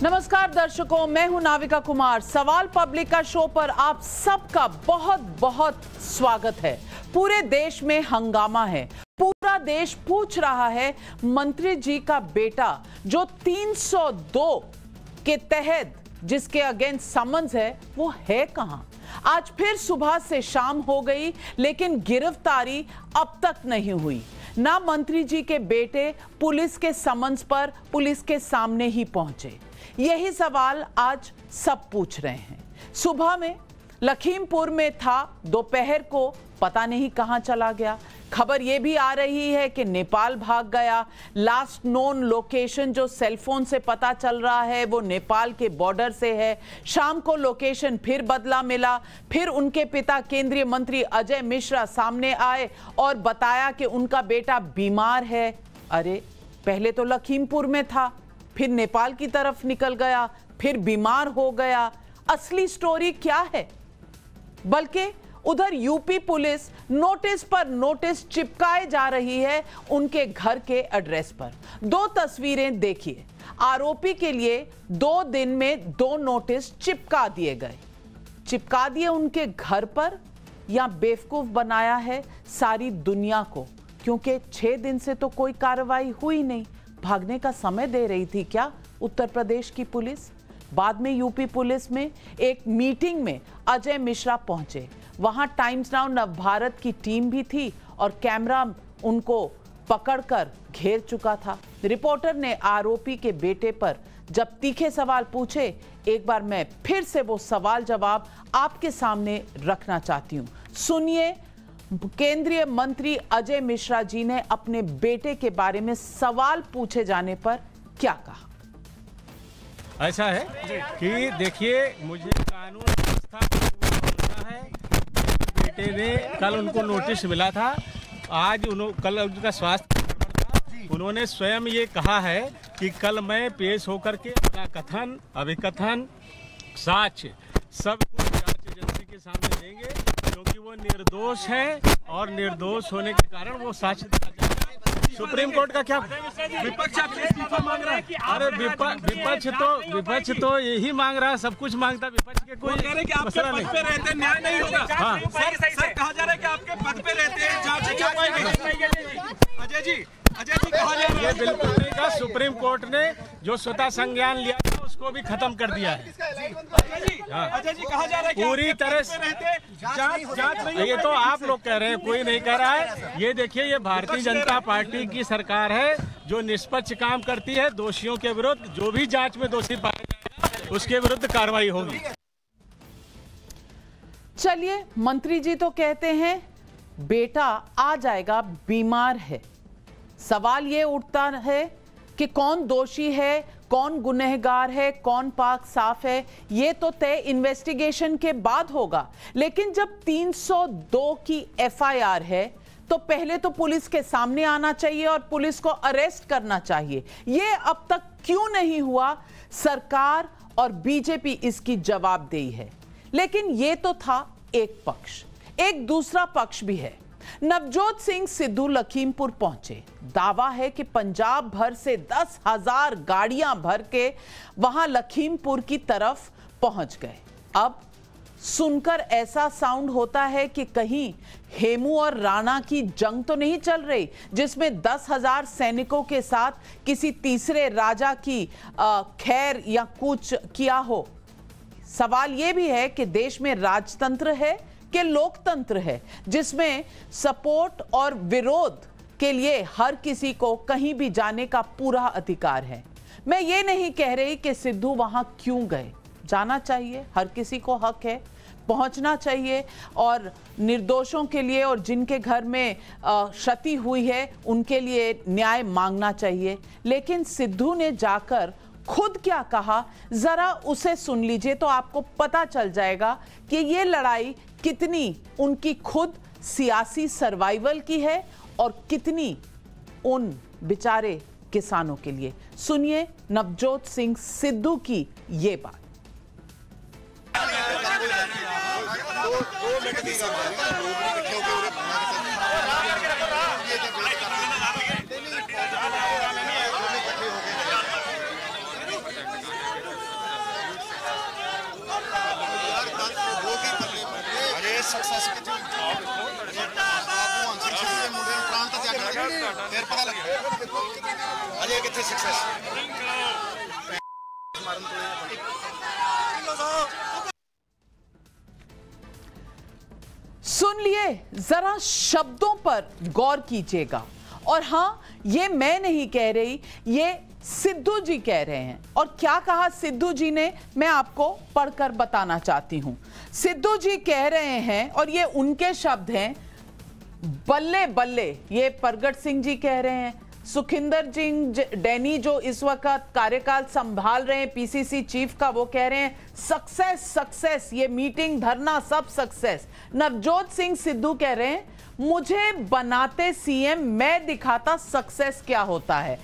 नमस्कार दर्शकों, मैं हूं नाविका कुमार। सवाल पब्लिक का शो पर आप सबका बहुत बहुत स्वागत है। पूरे देश में हंगामा है। पूरा देश पूछ रहा है मंत्री जी का बेटा जो 302 के तहत जिसके अगेंस्ट समन्स है वो है कहां। आज फिर सुबह से शाम हो गई लेकिन गिरफ्तारी अब तक नहीं हुई। ना मंत्री जी के बेटे पुलिस के समन्स पर पुलिस के सामने ही पहुंचे। यही सवाल आज सब पूछ रहे हैं। सुबह में लखीमपुर में था, दोपहर को पता नहीं कहां चला गया। खबर यह भी आ रही है कि नेपाल भाग गया। लास्ट नोन लोकेशन जो सेलफोन से पता चल रहा है वो नेपाल के बॉर्डर से है। शाम को लोकेशन फिर बदला मिला। फिर उनके पिता केंद्रीय मंत्री अजय मिश्रा सामने आए और बताया कि उनका बेटा बीमार है। अरे पहले तो लखीमपुर में था, फिर नेपाल की तरफ निकल गया, फिर बीमार हो गया। असली स्टोरी क्या है? बल्कि उधर यूपी पुलिस नोटिस पर नोटिस चिपकाए जा रही है उनके घर के एड्रेस पर। दो तस्वीरें देखिए। आरोपी के लिए 2 दिन में 2 नोटिस चिपका दिए गए। चिपका दिए उनके घर पर या बेवकूफ बनाया है सारी दुनिया को? क्योंकि 6 दिन से तो कोई कार्रवाई हुई नहीं। भागने का समय दे रही थी क्या उत्तर प्रदेश की पुलिस? बाद में यूपी पुलिस में एक मीटिंग में अजय मिश्रा पहुंचे। वहां टाइम्स नाउ नवभारत की टीम भी थी और कैमरा उनको पकड़कर घेर चुका था। रिपोर्टर ने आरोपी के बेटे पर जब तीखे सवाल पूछे, एक बार मैं फिर से वो सवाल जवाब आपके सामने रखना चाहती हूं। सुनिए केंद्रीय मंत्री अजय मिश्रा जी ने अपने बेटे के बारे में सवाल पूछे जाने पर क्या कहा। ऐसा है कि देखिए, मुझे कानून व्यवस्था होता है। बेटे ने कल उनको नोटिस मिला था। आज कल उनका स्वास्थ्य था। उन्होंने स्वयं ये कहा है कि कल मैं पेश होकर के अपना कथन, अभिकथन, साक्ष्य सब कुछ जांच एजेंसी के सामने देंगे, क्योंकि वो निर्दोष है और निर्दोष होने के कारण वो साक्ष्य दिया जाएगा। सुप्रीम कोर्ट का क्या विपक्ष इस्तीफा मांग रहा है? अरे विपक्ष तो यही मांग रहा है, सब कुछ मांगता। विपक्ष के कोई कह रहे कि आपके पद पे रहते न्याय नहीं होगा। हाँ। सर कहा जा रहा है कि आपके पद पे रहते हैं जांच नहीं हो पाएगी। अजय जी कहा जा रहा है। ये बिल्कुल नहीं कहा। सुप्रीम कोर्ट ने जो स्वतः संज्ञान लिया था उसको भी खत्म कर दिया है। अजय जी कहा जा रहा है कि पूरी तरह से जांच नहीं। ये तो आप लोग कह रहे हैं, कोई नहीं कह रहा है। ये देखिए, ये भारतीय जनता पार्टी की सरकार है जो निष्पक्ष काम करती है। दोषियों के विरुद्ध जो भी जांच में दोषी पाया जाएगा उसके विरुद्ध कार्रवाई होगी। चलिए, मंत्री जी तो कहते हैं बेटा आ जाएगा, बीमार है। सवाल ये उठता है कि कौन दोषी है, कौन गुनहगार है, कौन पाक साफ है, ये तो तय इन्वेस्टिगेशन के बाद होगा। लेकिन जब 302 की एफआईआर है तो पहले तो पुलिस के सामने आना चाहिए और पुलिस को अरेस्ट करना चाहिए। ये अब तक क्यों नहीं हुआ? सरकार और बीजेपी इसकी जवाबदेही है। लेकिन ये तो था एक पक्ष। एक दूसरा पक्ष भी है। नवजोत सिंह सिद्धू लखीमपुर पहुंचे। दावा है कि पंजाब भर से 10,000 गाड़ियां भर के वहां लखीमपुर की तरफ पहुंच गए। अब सुनकर ऐसा साउंड होता है कि कहीं हेमू और राणा की जंग तो नहीं चल रही, जिसमें 10,000 सैनिकों के साथ किसी तीसरे राजा की खैर या कूच किया हो। सवाल यह भी है कि देश में राजतंत्र है कि लोकतंत्र है, जिसमें सपोर्ट और विरोध के लिए हर किसी को कहीं भी जाने का पूरा अधिकार है। मैं ये नहीं कह रही कि सिद्धू वहां क्यों गए, जाना चाहिए, हर किसी को हक है, पहुंचना चाहिए और निर्दोषों के लिए और जिनके घर में क्षति हुई है उनके लिए न्याय मांगना चाहिए। लेकिन सिद्धू ने जाकर खुद क्या कहा, जरा उसे सुन लीजिए तो आपको पता चल जाएगा कि ये लड़ाई कितनी उनकी खुद सियासी सर्वाइवल की है और कितनी उन बेचारे किसानों के लिए। सुनिए नवजोत सिंह सिद्धू की ये बात। सक्सेस मुंडे प्राण तो त्याग फिर पता लगे अजय कितने सक्सेस सुन लिए, जरा शब्दों पर गौर कीजिएगा। और हां, ये मैं नहीं कह रही, ये सिद्धू जी कह रहे हैं। और क्या कहा सिद्धू जी ने, मैं आपको पढ़कर बताना चाहती हूं। सिद्धू जी कह रहे हैं, और ये उनके शब्द हैं, बल्ले बल्ले। ये प्रगट सिंह जी कह रहे हैं। सुखिंदर सिंह डैनी जो इस वक्त कार्यकाल संभाल रहे हैं पीसीसी चीफ का, वो कह रहे हैं सक्सेस सक्सेस, ये मीटिंग धरना सब सक्सेस। नवजोत सिंह सिद्धू कह रहे हैं मुझे बनाते सीएम, मैं दिखाता सक्सेस क्या होता है।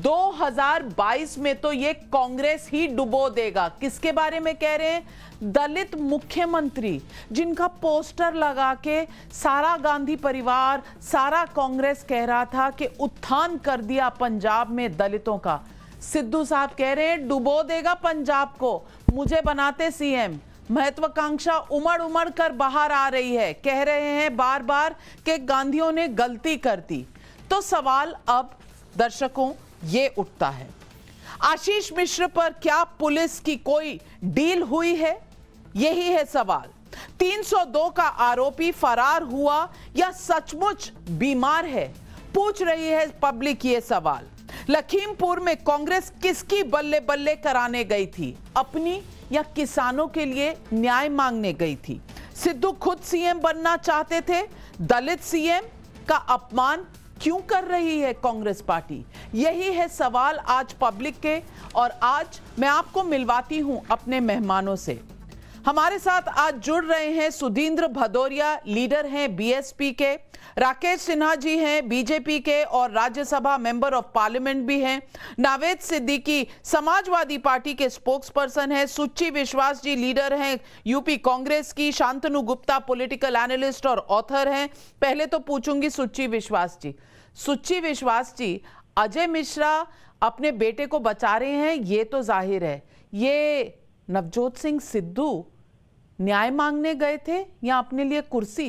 2022 में तो ये कांग्रेस ही डुबो देगा। किसके बारे में कह रहे हैं? दलित मुख्यमंत्री, जिनका पोस्टर लगा के सारा गांधी परिवार, सारा कांग्रेस कह रहा था कि उत्थान कर दिया पंजाब में दलितों का। सिद्धू साहब कह रहे हैं डुबो देगा पंजाब को, मुझे बनाते सीएम। महत्वाकांक्षा उमड़ उमड़ कर बाहर आ रही है, कह रहे हैं बार बार कि गांधियों ने गलती कर दी। तो सवाल अब दर्शकों ये उठता है, आशीष मिश्र पर क्या पुलिस की कोई डील हुई है? यही है सवाल। 302 का आरोपी फरार हुआ या सचमुच बीमार है? पूछ रही है पब्लिक ये सवाल। लखीमपुर में कांग्रेस किसकी बल्ले बल्ले कराने गई थी? अपनी या किसानों के लिए न्याय मांगने गई थी? सिद्धू खुद सीएम बनना चाहते थे, दलित सीएम का अपमान क्यों कर रही है कांग्रेस पार्टी? यही है सवाल आज पब्लिक के। और आज मैं आपको मिलवाती हूं अपने मेहमानों से। हमारे साथ आज जुड़ रहे हैं सुधींद्र भदौरिया, लीडर हैं बीएसपी के, राकेश सिन्हा जी हैं बीजेपी के और राज्यसभा मेंबर ऑफ पार्लियामेंट भी हैं, नावेद सिद्दीकी समाजवादी पार्टी के स्पोक्सपर्सन हैं, सुच्ची विश्वास जी लीडर हैं यूपी कांग्रेस की, शांतनु गुप्ता पॉलिटिकल एनालिस्ट और ऑथर हैं। पहले तो पूछूंगी सुच्ची विश्वास जी। सुच्ची विश्वास जी, अजय मिश्रा अपने बेटे को बचा रहे हैं, ये तो जाहिर है। ये नवजोत सिंह सिद्धू न्याय मांगने गए थे या अपने लिए कुर्सी?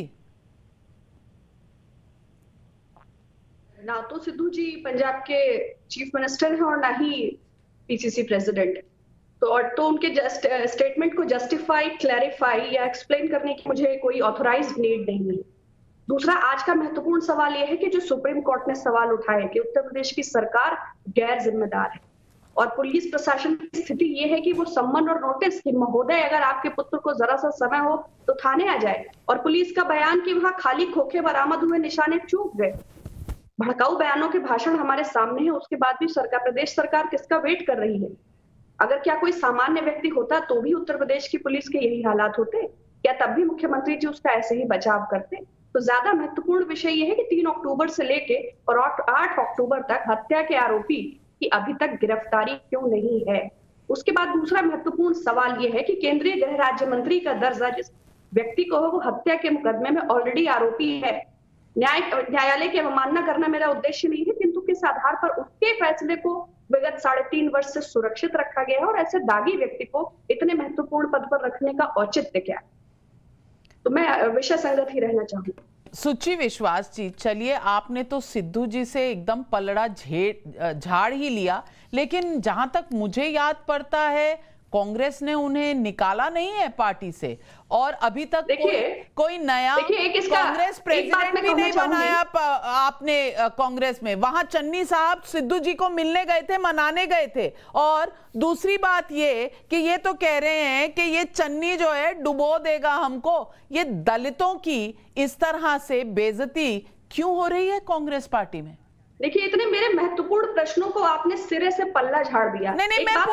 ना तो सिद्धू जी पंजाब के चीफ मिनिस्टर हैं और ना ही पीसीसी प्रेसिडेंट। तो उनके स्टेटमेंट को जस्टिफाई, क्लैरिफाई या एक्सप्लेन करने की मुझे कोई ऑथोराइज्ड नीड नहीं है। दूसरा, आज का महत्वपूर्ण सवाल यह है कि जो सुप्रीम कोर्ट ने सवाल उठाया कि उत्तर प्रदेश की सरकार गैर जिम्मेदार है और पुलिस प्रशासन की स्थिति यह है कि वो सम्मन और नोटिस कि महोदय अगर आपके पुत्र को जरा सा समय हो तो थाने आ जाए, और पुलिस का बयान कि वहां खाली खोखे बरामद हुए, निशाने चूक गए। भड़काऊ बयानों के भाषण हमारे सामने है, उसके बाद भी प्रदेश सरकार किसका वेट कर रही है? अगर क्या कोई सामान्य व्यक्ति होता तो भी उत्तर प्रदेश की पुलिस के यही हालात होते? क्या तब भी मुख्यमंत्री जी उसका ऐसे ही बचाव करते? तो ज्यादा महत्वपूर्ण विषय यह है कि 3 अक्टूबर से लेके और 8 अक्टूबर तक हत्या के आरोपी की अभी तक गिरफ्तारी क्यों नहीं है? उसके बाद दूसरा महत्वपूर्ण सवाल यह है कि केंद्रीय गृह राज्य मंत्री का दर्जा जिस व्यक्ति को हो वो हत्या के मुकदमे में ऑलरेडी आरोपी है। न्यायालय की अवमानना करना मेरा उद्देश्य नहीं है, किंतु किस आधार पर उसके फैसले को विगत 3.5 वर्ष से सुरक्षित रखा गया है और ऐसे दागी व्यक्ति को इतने महत्वपूर्ण पद पर रखने का औचित्य क्या है? तो मैं विषय संगत ही रहना चाहूंगी। सुच्ची विश्वास जी, चलिए आपने तो सिद्धू जी से एकदम पलड़ा झाड़ ही लिया, लेकिन जहां तक मुझे याद पड़ता है कांग्रेस ने उन्हें निकाला नहीं है पार्टी से, और अभी तक कोई नया कांग्रेस प्रेसिडेंट भी नहीं बनाया आपने कांग्रेस में। वहां चन्नी साहब सिद्धू जी को मिलने गए थे, मनाने गए थे। और दूसरी बात ये कि ये तो कह रहे हैं कि ये चन्नी जो है डुबो देगा हमको। ये दलितों की इस तरह से बेइज्जती क्यों हो रही है कांग्रेस पार्टी में? देखिए, इतने मेरे महत्वपूर्ण प्रश्नों को आपने सिरे से पल्ला झाड़ दिया। नहीं, मैं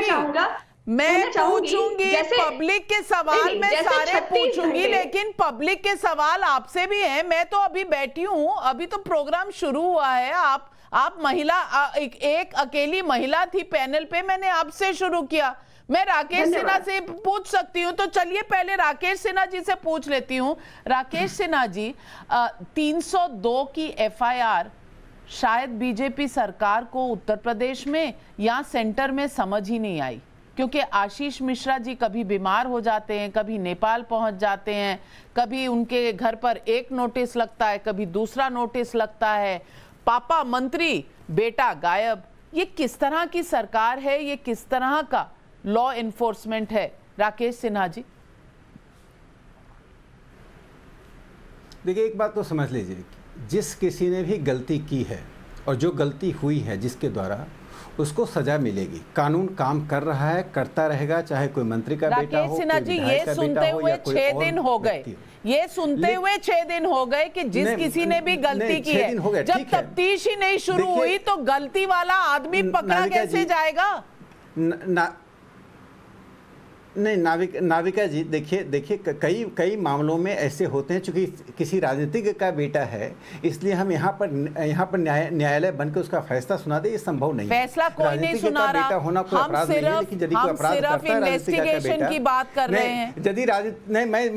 पूछूंगी पब्लिक के सवाल मैं सारे पूछूंगी, लेकिन पब्लिक के सवाल आपसे भी हैं। मैं तो अभी बैठी हूं, अभी तो प्रोग्राम शुरू हुआ है। आप महिला, एक अकेली महिला थी पैनल पे, मैंने आपसे शुरू किया। मैं राकेश सिन्हा से पूछ सकती हूँ, तो चलिए पहले राकेश सिन्हा जी से पूछ लेती हूँ। राकेश सिन्हा जी, 302 की एफआईआर शायद बीजेपी सरकार को उत्तर प्रदेश में या सेंटर में समझ ही नहीं आई। क्योंकि आशीष मिश्रा जी कभी बीमार हो जाते हैं, कभी नेपाल पहुंच जाते हैं, कभी उनके घर पर एक नोटिस लगता है, कभी दूसरा नोटिस लगता है, पापा मंत्री बेटा गायब। ये किस तरह की सरकार है, ये किस तरह का लॉ एनफोर्समेंट है राकेश सिन्हा जी? देखिए, एक बात तो समझ लीजिए, जिस किसी ने भी गलती की है और जो गलती हुई है जिसके द्वारा, उसको सजा मिलेगी। कानून काम कर रहा है, करता रहेगा, चाहे कोई मंत्री का बेटा हो, राकेश सिन्हा जी, ये सुनते हुए 6 दिन हो गए, ये सुनते हुए 6 दिन हो गए कि जिस किसी ने भी गलती की है, जब तफ्तीश ही नहीं शुरू हुई तो गलती वाला आदमी पकड़ा कैसे जाएगा? नहीं नाविका जी, देखिए कई मामलों में ऐसे होते हैं, चूंकि किसी राजनीतिक का बेटा है इसलिए हम यहाँ पर न्यायालय बनकर उसका फैसला सुना दे, ये संभव नहीं। फैसला कोई नहीं सुना रहा, हम सिर्फ इन्वेस्टिगेशन की बात कर रहे हैं। यदि राजनीति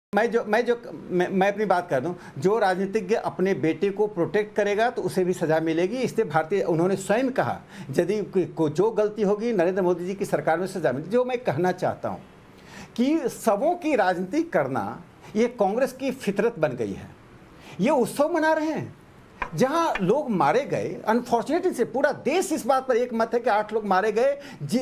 मैं अपनी बात कर दूं, जो राजनीतिज्ञ अपने बेटे को प्रोटेक्ट करेगा तो उसे भी सजा मिलेगी। इसलिए उन्होंने स्वयं कहा यदि जो गलती होगी नरेंद्र मोदी जी की सरकार में सजा मिलेगी। जो मैं कहना चाहता हूं कि सबों की राजनीति करना ये कांग्रेस की फितरत बन गई है। ये उत्सव मना रहे हैं जहां लोग मारे गए। अनफॉर्चुनेटली से पूरा देश इस बात पर एक मत है कि 8 लोग मारे गए,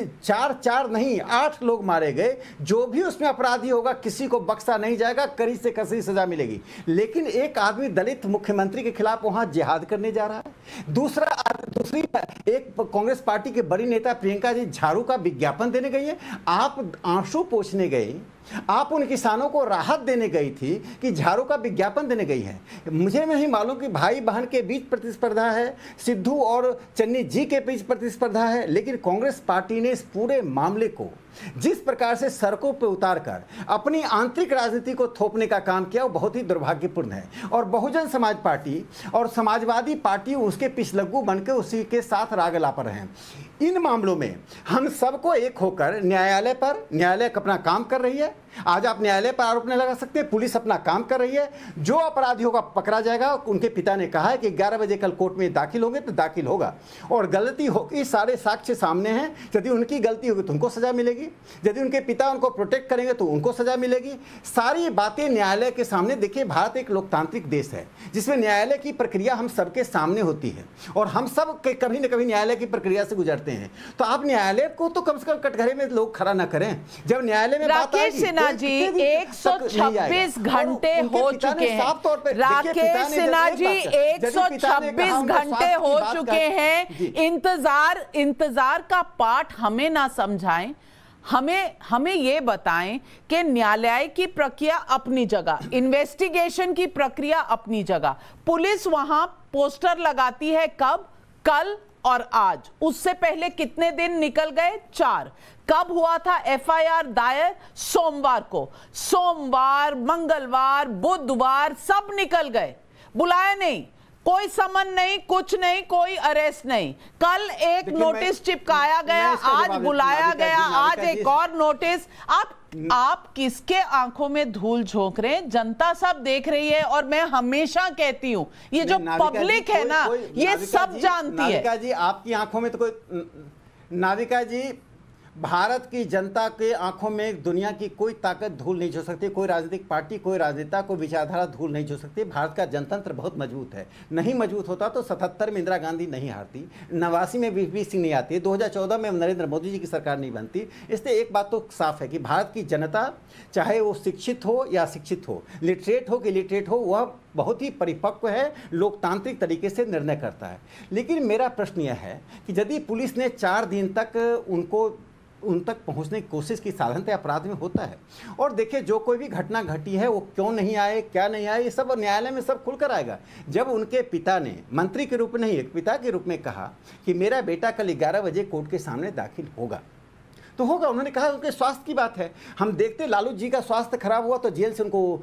4 नहीं 8 लोग मारे गए। जो भी उसमें अपराधी होगा किसी को बख्शा नहीं जाएगा, कड़ी से कड़ी सजा मिलेगी। लेकिन एक आदमी दलित मुख्यमंत्री के खिलाफ वहां जिहाद करने जा रहा है। दूसरी एक कांग्रेस पार्टी के बड़ी नेता प्रियंका जी झाड़ू का विज्ञापन देने गई है। आप आंसू पोंछने गए, आप उन किसानों को राहत देने गई थी कि झाड़ू का विज्ञापन देने गई है। मुझे नहीं मालूम कि भाई बहन के बीच प्रतिस्पर्धा है, सिद्धू और चन्नी जी के बीच प्रतिस्पर्धा है, लेकिन कांग्रेस पार्टी ने इस पूरे मामले को जिस प्रकार से सड़कों पर उतारकर अपनी आंतरिक राजनीति को थोपने का काम किया वो बहुत ही दुर्भाग्यपूर्ण है। और बहुजन समाज पार्टी और समाजवादी पार्टी उसके पिछलग्गू बनकर उसी के साथ राग लापर हैं। इन मामलों में हम सबको एक होकर न्यायालय अपना काम कर रही है। आज आप न्यायालय पर आरोप नहीं लगा सकते, पुलिस अपना काम कर रही है। जो अपराधी होगा पकड़ा जाएगा। उनके पिता ने कहा है कि 11 बजे कल कोर्ट में दाखिल होंगे तो दाखिल होगा, और गलती होगी, सारे साक्ष्य सामने हैं। यदि उनकी गलती होगी तो उनको सजा मिलेगी, यदि उनके पिता उनको प्रोटेक्ट करेंगे तो उनको सजा मिलेगी। सारी बातें न्यायालय के सामने। देखिए, भारत एक लोकतांत्रिक देश है जिसमें न्यायालय की प्रक्रिया हम सबके सामने होती है और हम सब कभी न कभी न्यायालय की प्रक्रिया से गुजरते हैं। तो आप न्यायालय को तो कम से कम कटघरे में लोग खड़ा ना करें। जब न्यायालय में बात आएगी, सिन्हा जी 126 घंटे हो चुके हैं। राकेश सिन्हा जी 126 घंटे हो चुके हैं। इंतजार का पाठ हमें ना समझाएं, हमें ये बताएं कि न्यायालय की प्रक्रिया अपनी जगह, इन्वेस्टिगेशन की प्रक्रिया अपनी जगह। पुलिस वहां पोस्टर लगाती है कब? कल और आज। उससे पहले कितने दिन निकल गए? 4। कब हुआ था एफआईआर दायर? सोमवार को। सोमवार, मंगलवार, बुधवार सब निकल गए, बुलाया नहीं, कोई समन नहीं, कुछ नहीं, कोई अरेस्ट नहीं। कल एक नोटिस चिपकाया गया, आज बुलाया गया, आज एक और नोटिस। आप किसके आंखों में धूल झोंक रहे हैं? जनता सब देख रही है। और मैं हमेशा कहती हूं, ये जो पब्लिक है ना, ये सब जानती है। नाविका जी, आपकी आंखों में तो कोई, नाविका जी, भारत की जनता के आंखों में दुनिया की कोई ताकत धूल नहीं झोंक सकती। कोई राजनीतिक पार्टी, कोई राजनेता, कोई विचारधारा धूल नहीं झोंक सकती। भारत का जनतंत्र बहुत मजबूत है। नहीं मजबूत होता तो 77 में इंदिरा गांधी नहीं हारती, 89 में वीपी सिंह नहीं आती, 2014 में नरेंद्र मोदी जी की सरकार नहीं बनती। इसलिए एक बात तो साफ है कि भारत की जनता, चाहे वो शिक्षित हो या अशिक्षित हो, लिटरेट हो कि इलिटरेट हो, वह बहुत ही परिपक्व है, लोकतांत्रिक तरीके से निर्णय करता है। लेकिन मेरा प्रश्न यह है कि यदि पुलिस ने 4 दिन तक उन तक पहुंचने की कोशिश की, साधारणतः अपराध में होता है। और देखिए, जो कोई भी घटना घटी है वो क्यों नहीं आए, क्या नहीं आए, ये सब न्यायालय में सब खुलकर आएगा। जब उनके पिता ने मंत्री के रूप में नहीं, एक पिता के रूप में कहा कि मेरा बेटा कल 11 बजे कोर्ट के सामने दाखिल होगा, तो होगा। उन्होंने कहा उनके स्वास्थ्य की बात है। हम देखते लालू जी का स्वास्थ्य खराब हुआ तो जेल से उनको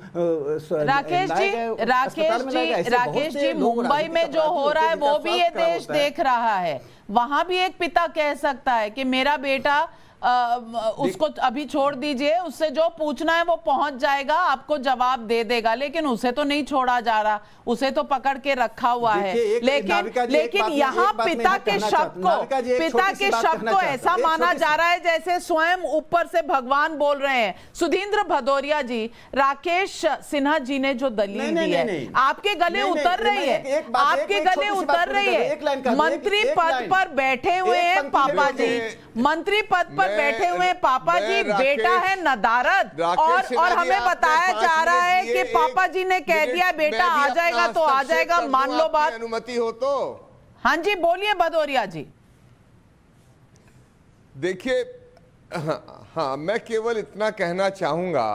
राकेश जी मुंबई में जो हो रहा है वो भी ये देश देख रहा है। वहां भी एक पिता कह सकता है कि मेरा बेटा उसको अभी छोड़ दीजिए, उससे जो पूछना है वो पहुंच जाएगा, आपको जवाब दे देगा, लेकिन उसे तो नहीं छोड़ा जा रहा, उसे तो पकड़ के रखा हुआ है। लेकिन यहाँ पिता के शब्द को ऐसा माना जा रहा है जैसे स्वयं ऊपर से भगवान बोल रहे हैं। सुधींद्र भदौरिया जी, राकेश सिन्हा जी ने जो दलील दी है आपके गले उतर रही है, आपके गले उतर रही है। मंत्री पद पर बैठे हुए हैं पापा जी, मंत्री पद पर बैठे हुए पापा जी, बेटा है नदारद, और हमें बताया जा रहा है कि पापा जी ने कह दिया बेटा आ जाएगा तो आ जाएगा, मान लो बात, अनुमति हो तो। हाँ जी बोलिए भदौरिया जी। देखिए, हाँ मैं केवल इतना कहना चाहूंगा,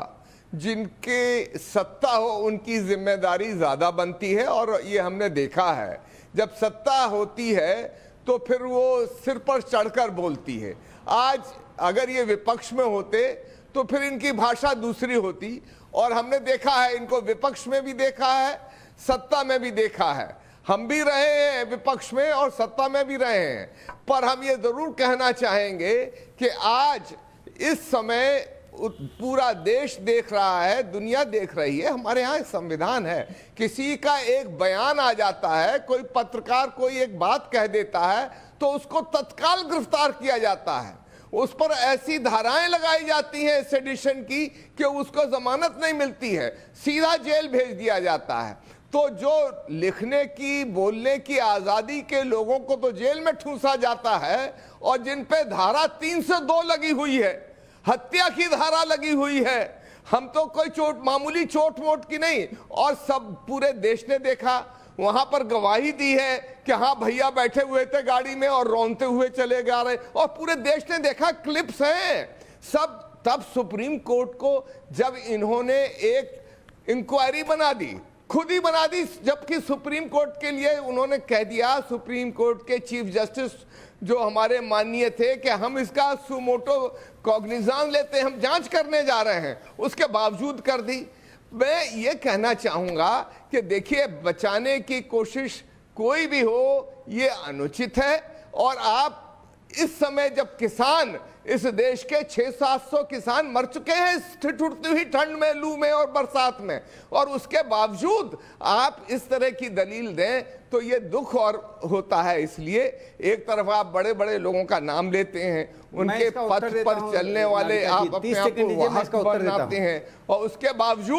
जिनके सत्ता हो उनकी जिम्मेदारी ज्यादा बनती है, और ये हमने देखा है जब सत्ता होती है तो फिर वो सिर पर चढ़कर बोलती है। आज अगर ये विपक्ष में होते तो फिर इनकी भाषा दूसरी होती, और हमने देखा है इनको विपक्ष में भी देखा है, सत्ता में भी देखा है। हम भी रहे हैं विपक्ष में और सत्ता में भी रहे हैं, पर हम ये जरूर कहना चाहेंगे कि आज इस समय पूरा देश देख रहा है, दुनिया देख रही है, हमारे यहाँ एक संविधान है। किसी का एक बयान आ जाता है, कोई पत्रकार कोई एक बात कह देता है तो उसको तत्काल गिरफ्तार किया जाता है, उस पर ऐसी धाराएं लगाई जाती हैं सेडिशन की कि उसको जमानत नहीं मिलती है, सीधा जेल भेज दिया जाता है। तो जो लिखने की बोलने की आजादी के लोगों को तो जेल में ठूंसा जाता है, और जिन पे धारा 302 लगी हुई है, हत्या की धारा लगी हुई है, हम तो कोई मामूली चोट मोट की नहीं, और सब पूरे देश ने देखा, वहां पर गवाही दी है कि हाँ भैया बैठे हुए थे गाड़ी में और रोनते हुए चले जा रहे, और पूरे देश ने देखा, क्लिप्स हैं सब। तब सुप्रीम कोर्ट को जब इन्होंने एक इंक्वायरी बना दी, खुद ही बना दी, जबकि सुप्रीम कोर्ट के लिए उन्होंने कह दिया, सुप्रीम कोर्ट के चीफ जस्टिस जो हमारे माननीय थे, कि हम इसका सुमोटो कॉग्निजान लेते हैं, हम जांच करने जा रहे हैं, उसके बावजूद कर दी। मैं ये कहना चाहूंगा कि देखिए, बचाने की कोशिश कोई भी हो ये अनुचित है, और आप इस समय जब किसान, इस देश के 600-700 किसान मर चुके हैं इस ठिठुरती हुई ठंड में, लू में और बरसात में, और उसके बावजूद आप इस तरह की दलील दें तो ये दुख और होता है। इसलिए एक तरफ आप बड़े बड़े लोगों का नाम लेते हैं, उनके पथ पर चलने वाले आप अपने आप को हक बनाते हैं, और उसके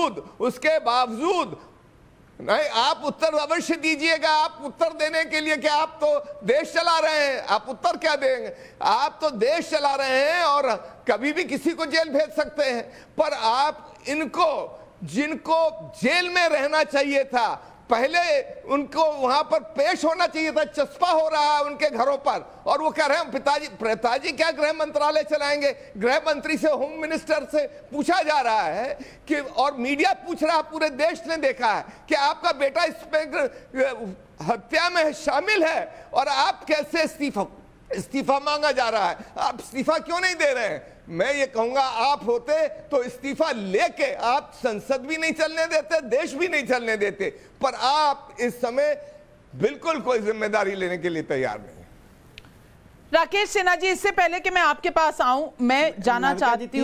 बावजूद नहीं, आप उत्तर अवश्य दीजिएगा। आप उत्तर देने के लिए, क्या आप तो देश चला रहे हैं, आप उत्तर क्या देंगे? आप तो देश चला रहे हैं और कभी भी किसी को जेल भेज सकते हैं, पर आप इनको, जिनको जेल में रहना चाहिए था, पहले उनको वहां पर पेश होना चाहिए था। चस्पा हो रहा है उनके घरों पर, और वो कह रहे हैं पिताजी क्या गृह मंत्रालय चलाएंगे? गृह मंत्री से, होम मिनिस्टर से पूछा जा रहा है कि, और मीडिया पूछ रहा है, पूरे देश ने देखा है कि आपका बेटा इसमें हत्या में शामिल है, और आप कैसे इस्तीफा मांगा जा रहा है? आप इस्तीफा क्यों नहीं दे रहे हैं? मैं ये कहूंगा, आप होते तो इस्तीफा लेके, आप संसद भी नहीं चलने देते, देश भी नहीं चलने देते, पर आप इस समय बिल्कुल कोई जिम्मेदारी लेने के लिए तैयार नहीं। राकेश सिन्हा जी, इससे पहले कि मैं आपके पास आऊं, मैं जाना चाहती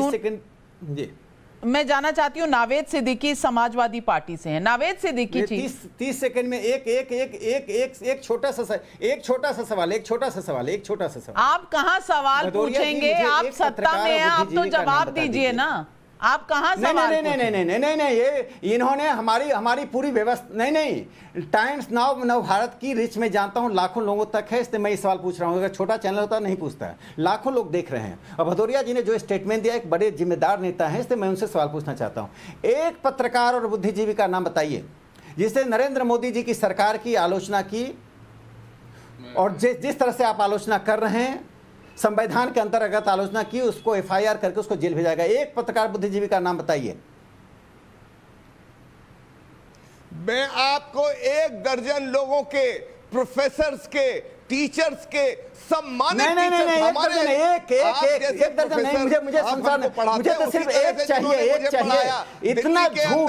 हूं नावेद सिद्दीकी समाजवादी पार्टी से हैं। नावेद सिद्दीकी जी, 30 सेकंड में एक छोटा सा सवाल। आप कहां सवाल पूछेंगे? आप सत्ता में हैं, आप तो जवाब दीजिए ना। आप कहां सवाल? नहीं, ये इन्होंने हमारी पूरी व्यवस्था, नहीं, टाइम्स नाउ भारत की रीच में जानता हूं लाखों लोगों तक है, इसलिए मैं ये सवाल पूछ रहा हूं। अगर छोटा चैनल होता नहीं पूछता है, लाखों लोग देख रहे हैं। और भदौरिया जी ने जो स्टेटमेंट दिया, एक बड़े जिम्मेदार नेता है, इसलिए मैं उनसे सवाल पूछना चाहता हूं। एक पत्रकार और बुद्धिजीवी का नाम बताइए जिसने नरेंद्र मोदी जी की सरकार की आलोचना की, और जिस तरह से आप आलोचना कर रहे हैं, संविधान के अंतर्गत आलोचना की, उसको एफआईआर करके उसको जेल भेजा गया। एक पत्रकार बुद्धिजीवी का नाम बताइए। मैं आपको 1 दर्जन लोगों के, प्रोफेसर्स के, टीचर्स के सम्मानित नहीं नहीं नहीं हमारे एक दर्जन नहीं, मुझे संसार में मुझे तो सिर्फ एक चाहिए। इतना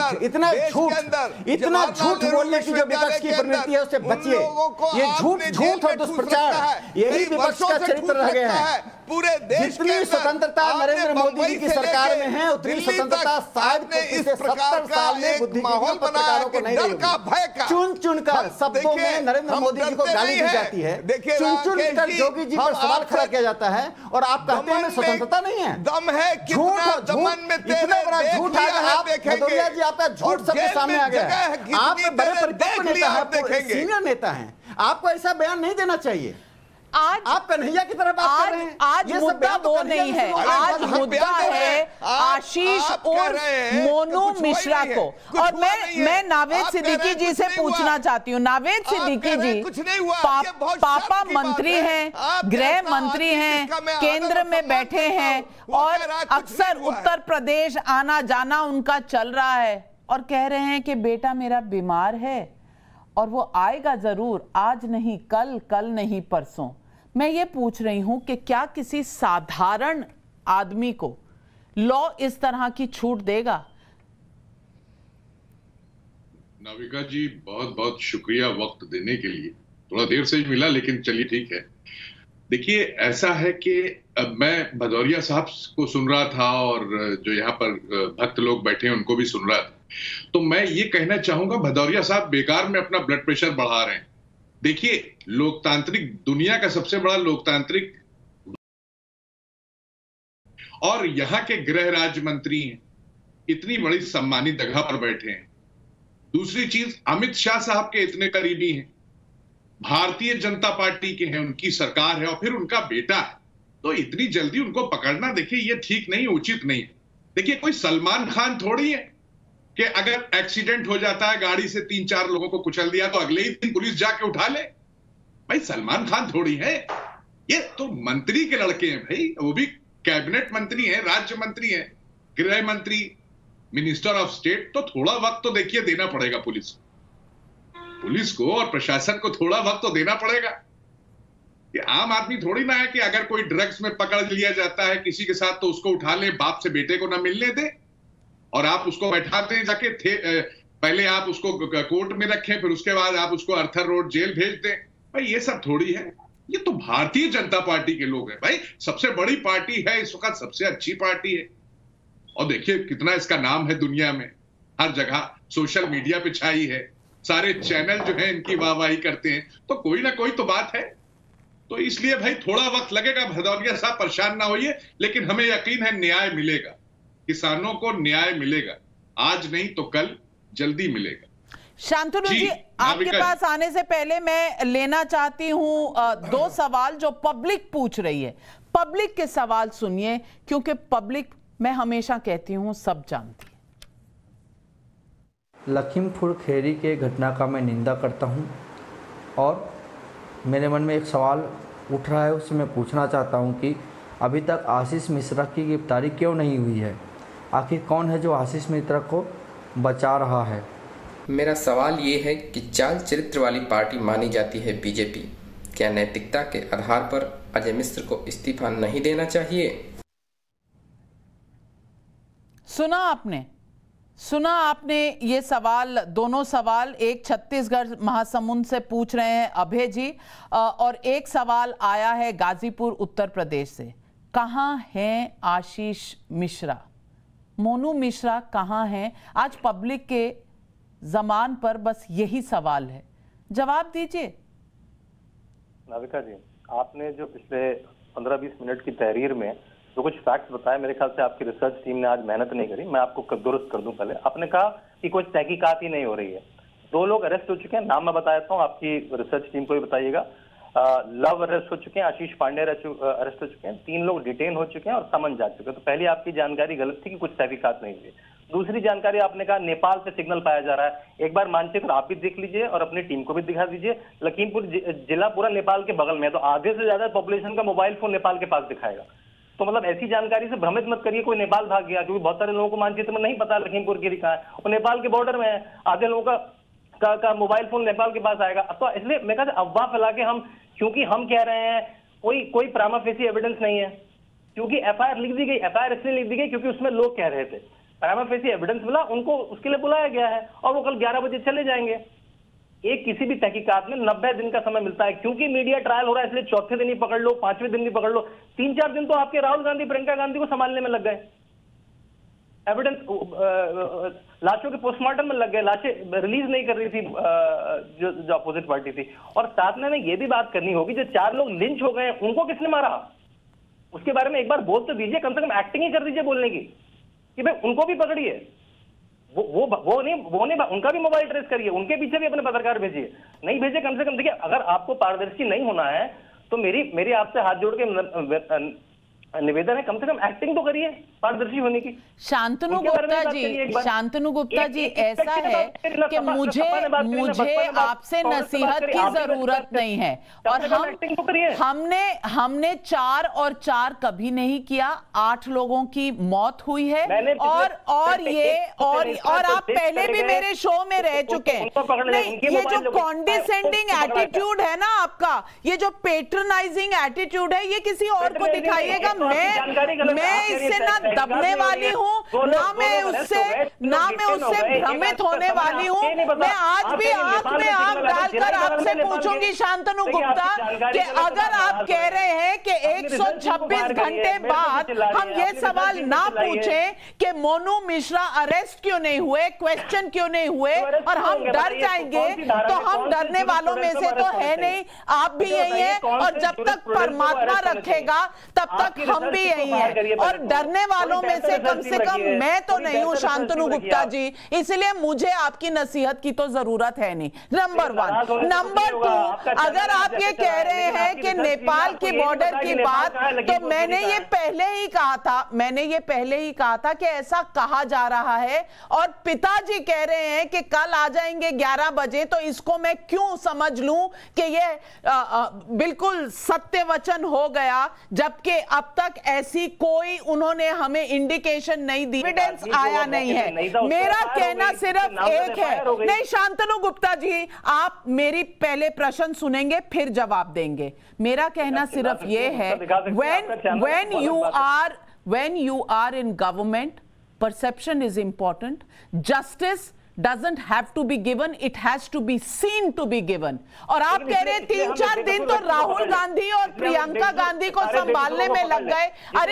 झूठ बोलने की जो विपक्ष की प्रवृत्ति है उससे बचिए। ये झूठ और दुष्प्रचार यही विपक्ष का चरित्र रह गया है। पूरे देश जितनी स्वतंत्रता नरेंद्र मोदी जी की सरकार में है उतनी स्वतंत्रता शायद पिछले 70 साल में बुद्धिजीवी पत्रकारों को नहीं रही। चुन कर शब्दों में नरेंद्र मोदी जी को गाली दी जाती है, चुन कर जोगी जी पर सवाल खड़ा किया जाता है और आप कहते हैं स्वतंत्रता नहीं है। दम है, झूठ इतना बड़ा झूठ आ गया। आप भदौरिया जी आपका झूठ सबके सामने आ गया है। आप बड़े परिपक्व नेता है, सीनियर नेता है, आपको ऐसा बयान नहीं देना चाहिए। आज आप कन्हैया की तरह बात कर रहे हैं। आज मुद्दा वो नहीं है, आज मुद्दा है आशीष और मोनू मिश्रा को। और मैं नावेद सिद्दीकी जी से पूछना चाहती हूँ। नावेद सिद्दीकी जी पापा मंत्री हैं, गृह मंत्री हैं, केंद्र में बैठे हैं और अक्सर उत्तर प्रदेश आना जाना उनका चल रहा है और कह रहे हैं कि बेटा मेरा बीमार है और वो आएगा जरूर, आज नहीं कल, कल नहीं परसों। मैं ये पूछ रही हूं कि क्या किसी साधारण आदमी को लॉ इस तरह की छूट देगा? नाविका जी बहुत बहुत शुक्रिया वक्त देने के लिए। थोड़ा देर से ही मिला लेकिन चलिए ठीक है। देखिए ऐसा है कि मैं भदौरिया साहब को सुन रहा था और जो यहाँ पर भक्त लोग बैठे हैं उनको भी सुन रहा था, तो मैं ये कहना चाहूंगा भदौरिया साहब बेकार में अपना ब्लड प्रेशर बढ़ा रहे हैं। देखिए लोकतांत्रिक दुनिया का सबसे बड़ा लोकतांत्रिक और यहाँ के गृह राज्य मंत्री हैं, इतनी बड़ी सम्मानित जगह पर बैठे हैं। दूसरी चीज अमित शाह साहब के इतने करीबी हैं, भारतीय जनता पार्टी के हैं, उनकी सरकार है और फिर उनका बेटा है, तो इतनी जल्दी उनको पकड़ना देखिए ये ठीक नहीं, उचित नहीं है। देखिए कोई सलमान खान थोड़ी है कि अगर एक्सीडेंट हो जाता है, गाड़ी से 3-4 लोगों को कुचल दिया तो अगले ही दिन पुलिस जाके उठा ले। भाई सलमान खान थोड़ी है, ये तो मंत्री के लड़के हैं भाई, वो भी कैबिनेट मंत्री हैं, राज्य मंत्री हैं, गृह मंत्री, मिनिस्टर ऑफ स्टेट। तो थोड़ा वक्त तो देखिए देना पड़ेगा पुलिस को और प्रशासन को, थोड़ा वक्त तो देना पड़ेगा। ये आम आदमी थोड़ी ना है कि अगर कोई ड्रग्स में पकड़ लिया जाता है किसी के साथ तो उसको उठा ले, बाप से बेटे को ना मिलने दे और आप उसको बैठाते हैं जाके पहले आप उसको कोर्ट में रखें, फिर उसके बाद आप उसको अर्थर रोड जेल भेज दें। भाई ये सब थोड़ी है, ये तो भारतीय जनता पार्टी के लोग हैं भाई, सबसे बड़ी पार्टी है इस वक्त, सबसे अच्छी पार्टी है और देखिए कितना इसका नाम है दुनिया में, हर जगह सोशल मीडिया पे छाई है, सारे चैनल जो है इनकी वाहवाही करते हैं, तो कोई ना कोई तो बात है। तो इसलिए भाई थोड़ा वक्त लगेगा, भदौरिया साहब परेशान ना होइए, लेकिन हमें यकीन है न्याय मिलेगा, किसानों को न्याय मिलेगा, आज नहीं तो कल जल्दी मिलेगा। शांतनु जी आपके पास आने से पहले मैं लेना चाहती हूं 2 सवाल जो पब्लिक पूछ रही है। पब्लिक के सवाल सुनिए क्योंकि पब्लिक, मैं हमेशा कहती हूं, सब जानती है। लखीमपुर खीरी के घटना का मैं निंदा करता हूं और मेरे मन में एक सवाल उठ रहा है, उससे मैं पूछना चाहता हूं कि अभी तक आशीष मिश्रा की गिरफ्तारी क्यों नहीं हुई है? आखिर कौन है जो आशीष मिश्रा को बचा रहा है? मेरा सवाल ये है कि चाल चरित्र वाली पार्टी मानी जाती है बीजेपी, क्या नैतिकता के आधार पर अजय मिश्र को इस्तीफा नहीं देना चाहिए? सुना आपने ये सवाल, दोनों सवाल, एक छत्तीसगढ़ महासमुंद से पूछ रहे हैं अभय जी और एक सवाल आया है गाजीपुर उत्तर प्रदेश से। कहाँ हैं आशीष मिश्रा, मोनू मिश्रा कहाँ हैं? आज पब्लिक के जमान पर बस यही सवाल है, जवाब दीजिए। नाविका जी, आपने जो पिछले 15-20 मिनट की तहरीर में जो कुछ फैक्ट्स बताए, मेरे ख्याल से आपकी रिसर्च टीम ने आज मेहनत नहीं करी। मैं आपको दुरुस्त कर दूं। पहले आपने कहा कि कुछ तहकीकात ही नहीं हो रही है। 2 लोग अरेस्ट हो चुके हैं, नाम मैं बता देता हूँ, आपकी रिसर्च टीम को भी बताइएगा। लव अरेस्ट हो चुके हैं, आशीष पांडे अरेस्ट हो चुके हैं, 3 लोग डिटेन हो चुके हैं और समन जा चुके हैं। तो पहली आपकी जानकारी गलत थी कि कुछ तहकीकात नहीं हुई। दूसरी जानकारी, आपने कहा नेपाल से सिग्नल पाया जा रहा है। एक बार मानचित्र आप भी देख लीजिए और अपनी टीम को भी दिखा दीजिए। लखीमपुर जिला पूरा नेपाल के बगल में है, तो आधे से ज्यादा पॉपुलेशन का मोबाइल फोन नेपाल के पास दिखाएगा। तो मतलब ऐसी जानकारी से भ्रमित मत करिए कोई नेपाल भाग गया, क्योंकि बहुत सारे लोगों को मानचित्र में नहीं पता लखीमपुर खीरी कहाँ है, वो नेपाल के बॉर्डर में है। आधे लोगों का का मोबाइल फोन नेपाल के पास आएगा। तो इसलिए मैं कहता अफवाह फैला के हम, क्योंकि हम कह रहे हैं कोई प्रामा फेसी एविडेंस नहीं है, क्योंकि एफआईआर लिख दी गई। एफआईआर इसलिए लिख दी गई क्योंकि उसमें लोग कह रहे थे, प्रामा फेसी एविडेंस मिला, उनको उसके लिए बुलाया गया है और वो कल 11 बजे चले जाएंगे। एक किसी भी तहकीकात में 90 दिन का समय मिलता है, क्योंकि मीडिया ट्रायल हो रहा है इसलिए चौथे दिन ही पकड़ लो, 5वें दिन भी पकड़ लो। 3-4 दिन तो आपके राहुल गांधी, प्रियंका गांधी को संभालने में लग गए, एविडेंस लाशों के पोस्टमार्टम में लग गए, लाशें रिलीज नहीं कर रही थी जो अपोजिट पार्टी थी। और साथ में ये भी बात करनी होगी, जो 4 लोग लिंच हो गए उनको किसने मारा, उसके बारे में एक बार बोल तो दीजिए, कम से कम एक्टिंग ही कर दीजिए बोलने की कि भाई उनको भी पकड़िए, वो नहीं उनका भी मोबाइल ट्रेस करिए, उनके पीछे भी अपने पत्रकार भेजिए, नहीं भेजे कम से कम। देखिए, अगर आपको पारदर्शी नहीं होना है तो मेरी आपसे हाथ जोड़ के निवेदन है, कम से कम एक्टिंग तो करिए पारदर्शी होने की। शांतनु गुप्ता जी, ऐसा है कि मुझे आपसे नसीहत की जरूरत नहीं है, और हमने 4 और 4 कभी नहीं किया, 8 लोगों की मौत हुई है, और आप पहले भी मेरे शो में रह चुके हैं। ये जो कॉन्डिसेंडिंग एटीट्यूड है ना आपका, ये जो पेट्रोनाइजिंग एटीट्यूड है, ये किसी और को दिखाइएगा। मैं इससे ना दबने वाली हूँ, ना मैं उससे भ्रमित होने वाली हूँ। मैं आज भी आंख में आंख डालकर आपसे पूछूंगी शांतनु गुप्ता कि अगर आप कह रहे हैं कि 126 घंटे बाद हम ये सवाल ना पूछें कि मोनू मिश्रा अरेस्ट क्यों नहीं हुए, क्वेश्चन क्यों नहीं हुए, और हम डर जाएंगे, तो हम डरने वालों में से तो है नहीं, आप भी यही है, और जब तक परमात्मा रखेगा तब तक हम भी यही है, और डरने वालों में से कम मैं तो नहीं हूं शांतनु गुप्ता जी, इसलिए मुझे आपकी नसीहत की तो जरूरत है नहीं। नंबर 1। नंबर 2, अगर आप ये कह रहे हैं कि नेपाल की बॉर्डर की बात, तो मैंने ये पहले ही कहा था कि ऐसा कहा जा रहा है, और पिताजी कह रहे हैं कि कल आ जाएंगे 11 बजे, तो इसको मैं क्यों समझ लूं कि ये बिल्कुल सत्य वचन हो गया, जबकि अब तक ऐसी कोई उन्होंने हमें इंडिकेशन नहीं दी, एविडेंस आया नहीं है। मेरा कहना सिर्फ एक है, नहीं शांतनु गुप्ता जी, आप मेरी पहले प्रश्न सुनेंगे फिर जवाब देंगे। मेरा कहना सिर्फ ये है, when you are in government, perception is important, justice doesn't have to be given, it has to be seen to be given। और आप कह रहे हैं 3-4 दिन तो राहुल गांधी और प्रियंका गांधी को संभालने में लग गए।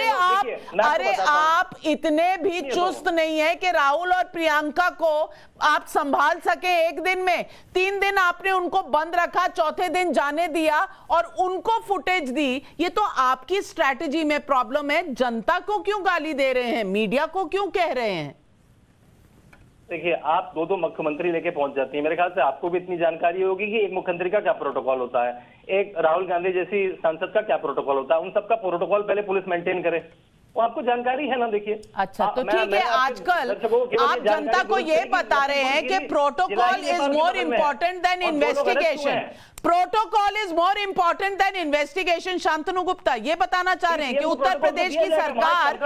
अरे आप इतने भी चुस्त नहीं है कि राहुल और प्रियंका को आप संभाल सके एक दिन में। 3 दिन आपने उनको बंद रखा, चौथे दिन जाने दिया और उनको फुटेज दी। ये तो आपकी स्ट्रैटेजी में प्रॉब्लम है। जनता को क्यों गाली दे रहे हैं, मीडिया को क्यों कह रहे हैं? देखिए, आप 2 मुख्यमंत्री लेके पहुंच जाती हैं, मेरे ख्याल से आपको भी इतनी जानकारी होगी कि एक मुख्यमंत्री का क्या प्रोटोकॉल होता है, एक राहुल गांधी जैसी सांसद का क्या प्रोटोकॉल होता है, उन सबका प्रोटोकॉल पहले पुलिस मेंटेन करे, वो आपको जानकारी है ना। देखिए, अच्छा तो ठीक है, आजकल आप जनता को ये बता रहे हैं कि protocol is more important than investigation, protocol is more important than investigation. Shantanu Gupta ये बताना चाह रहे हैं कि उत्तर प्रदेश की सरकार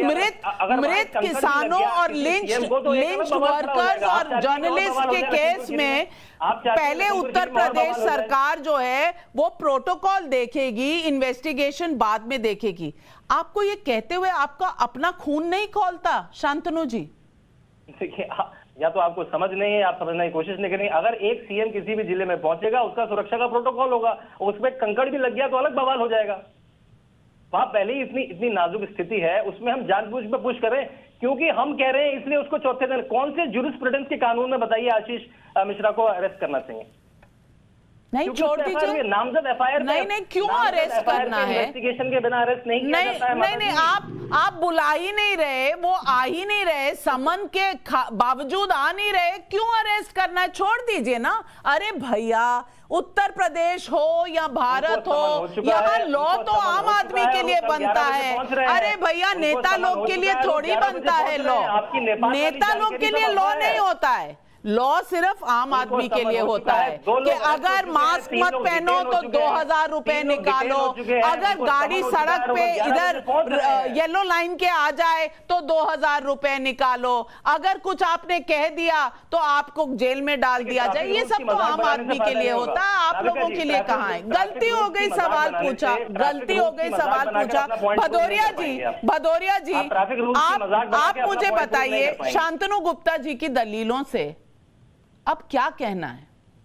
मृत किसानों और लिंच्ड वर्कर्स और जर्नलिस्ट के केस में पहले उत्तर प्रदेश सरकार जो है वो प्रोटोकॉल देखेगी, इन्वेस्टिगेशन बाद में देखेगी। आपको ये कहते हुए आपका अपना खून नहीं खौलता शांतनु जी? देखिए, या तो आपको समझ नहीं है, आप समझने की कोशिश नहीं करेंगे। अगर एक सीएम किसी भी जिले में पहुंचेगा, उसका सुरक्षा का प्रोटोकॉल होगा, उसमें कंकड़ भी लग गया तो अलग बवाल हो जाएगा। वहां पहले ही इतनी नाजुक स्थिति है, उसमें हम जानबूझ में पुश करें क्योंकि हम कह रहे हैं इसलिए उसको चौथे दिन कौन से जूरिस्प्रूडेंस के कानून में बताइए आशीष मिश्रा को अरेस्ट करना चाहिए? नहीं, छोड़ दीजिए, नामजद एफआईआर नहीं क्यों अरेस्ट करना है? इन्वेस्टिगेशन के बिना अरेस्ट नहीं किया जाता है। नहीं, आप बुला ही नहीं रहे, वो आ ही नहीं रहे, समन के बावजूद आ नहीं रहे, क्यों अरेस्ट करना है? छोड़ दीजिए ना। अरे भैया, उत्तर प्रदेश हो या भारत हो, यहाँ लॉ तो आम आदमी के लिए बनता है। अरे भैया, नेता लोग के लिए थोड़ी बनता है लॉ, नेता लोग के लिए लॉ नहीं होता है। लॉ सिर्फ आम आदमी के लिए होता है कि अगर मास्क मत पहनो तो 2000 रुपए निकालो, अगर गाड़ी सड़क पे इधर येलो लाइन के आ जाए तो 2,000 रुपए निकालो, अगर कुछ आपने कह दिया तो आपको जेल में डाल दिया जाए। ये सब तो आम आदमी के लिए होता है, आप लोगों के लिए कहाँ है? गलती हो गई, सवाल पूछा, गलती हो गई, सवाल पूछा। भदौरिया जी आप मुझे बताइए, शांतनु गुप्ता जी की दलीलों से अब क्या कहना है?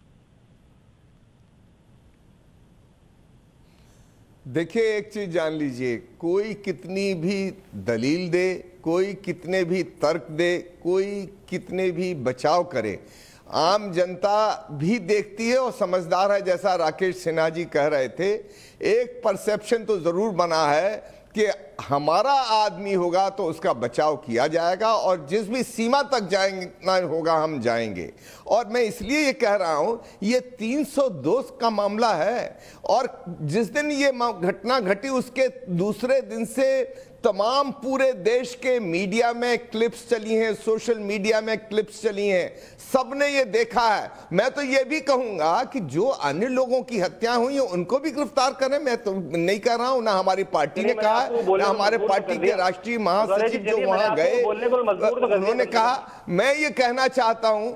देखिए, एक चीज जान लीजिए, कोई कितनी भी दलील दे, कोई कितने भी तर्क दे, कोई कितने भी बचाव करे, आम जनता भी देखती है और समझदार है। जैसा राकेश सिन्हा जी कह रहे थे, एक परसेप्शन तो जरूर बना है कि हमारा आदमी होगा तो उसका बचाव किया जाएगा और जिस भी सीमा तक जाएंगे होगा हम जाएंगे। और मैं इसलिए ये कह रहा हूं, ये 302 का मामला है और जिस दिन ये घटना घटी उसके दूसरे दिन से तमाम पूरे देश के मीडिया में क्लिप्स चली हैं, सोशल मीडिया में क्लिप्स चली हैं, सबने ये देखा है। मैं तो ये भी कहूंगा कि जो अन्य लोगों की हत्या हुई है उनको भी गिरफ्तार करें। मैं तो नहीं कह रहा हूं, ना हमारी पार्टी ने कहा है, ना हमारे पार्टी के राष्ट्रीय महासचिव जो वहां गए उन्होंने कहा। मैं ये कहना चाहता हूं,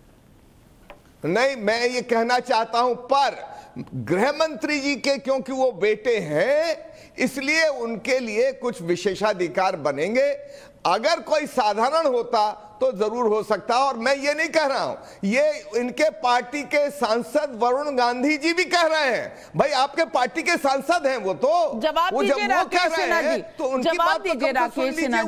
नहीं मैं ये कहना चाहता हूं, पर गृह मंत्री जी के क्योंकि वो बेटे हैं इसलिए उनके लिए कुछ विशेषाधिकार बनेंगे। अगर कोई साधारण होता तो जरूर हो सकता। और मैं ये नहीं कह रहा हूं, ये इनके पार्टी के सांसद वरुण गांधी जी भी कह रहे हैं। भाई आपके पार्टी के सांसद हैं वो, तो जवाब दीजिए राकेश सिन्हा जी, तो उनकी बात तो राकेश सिन्हा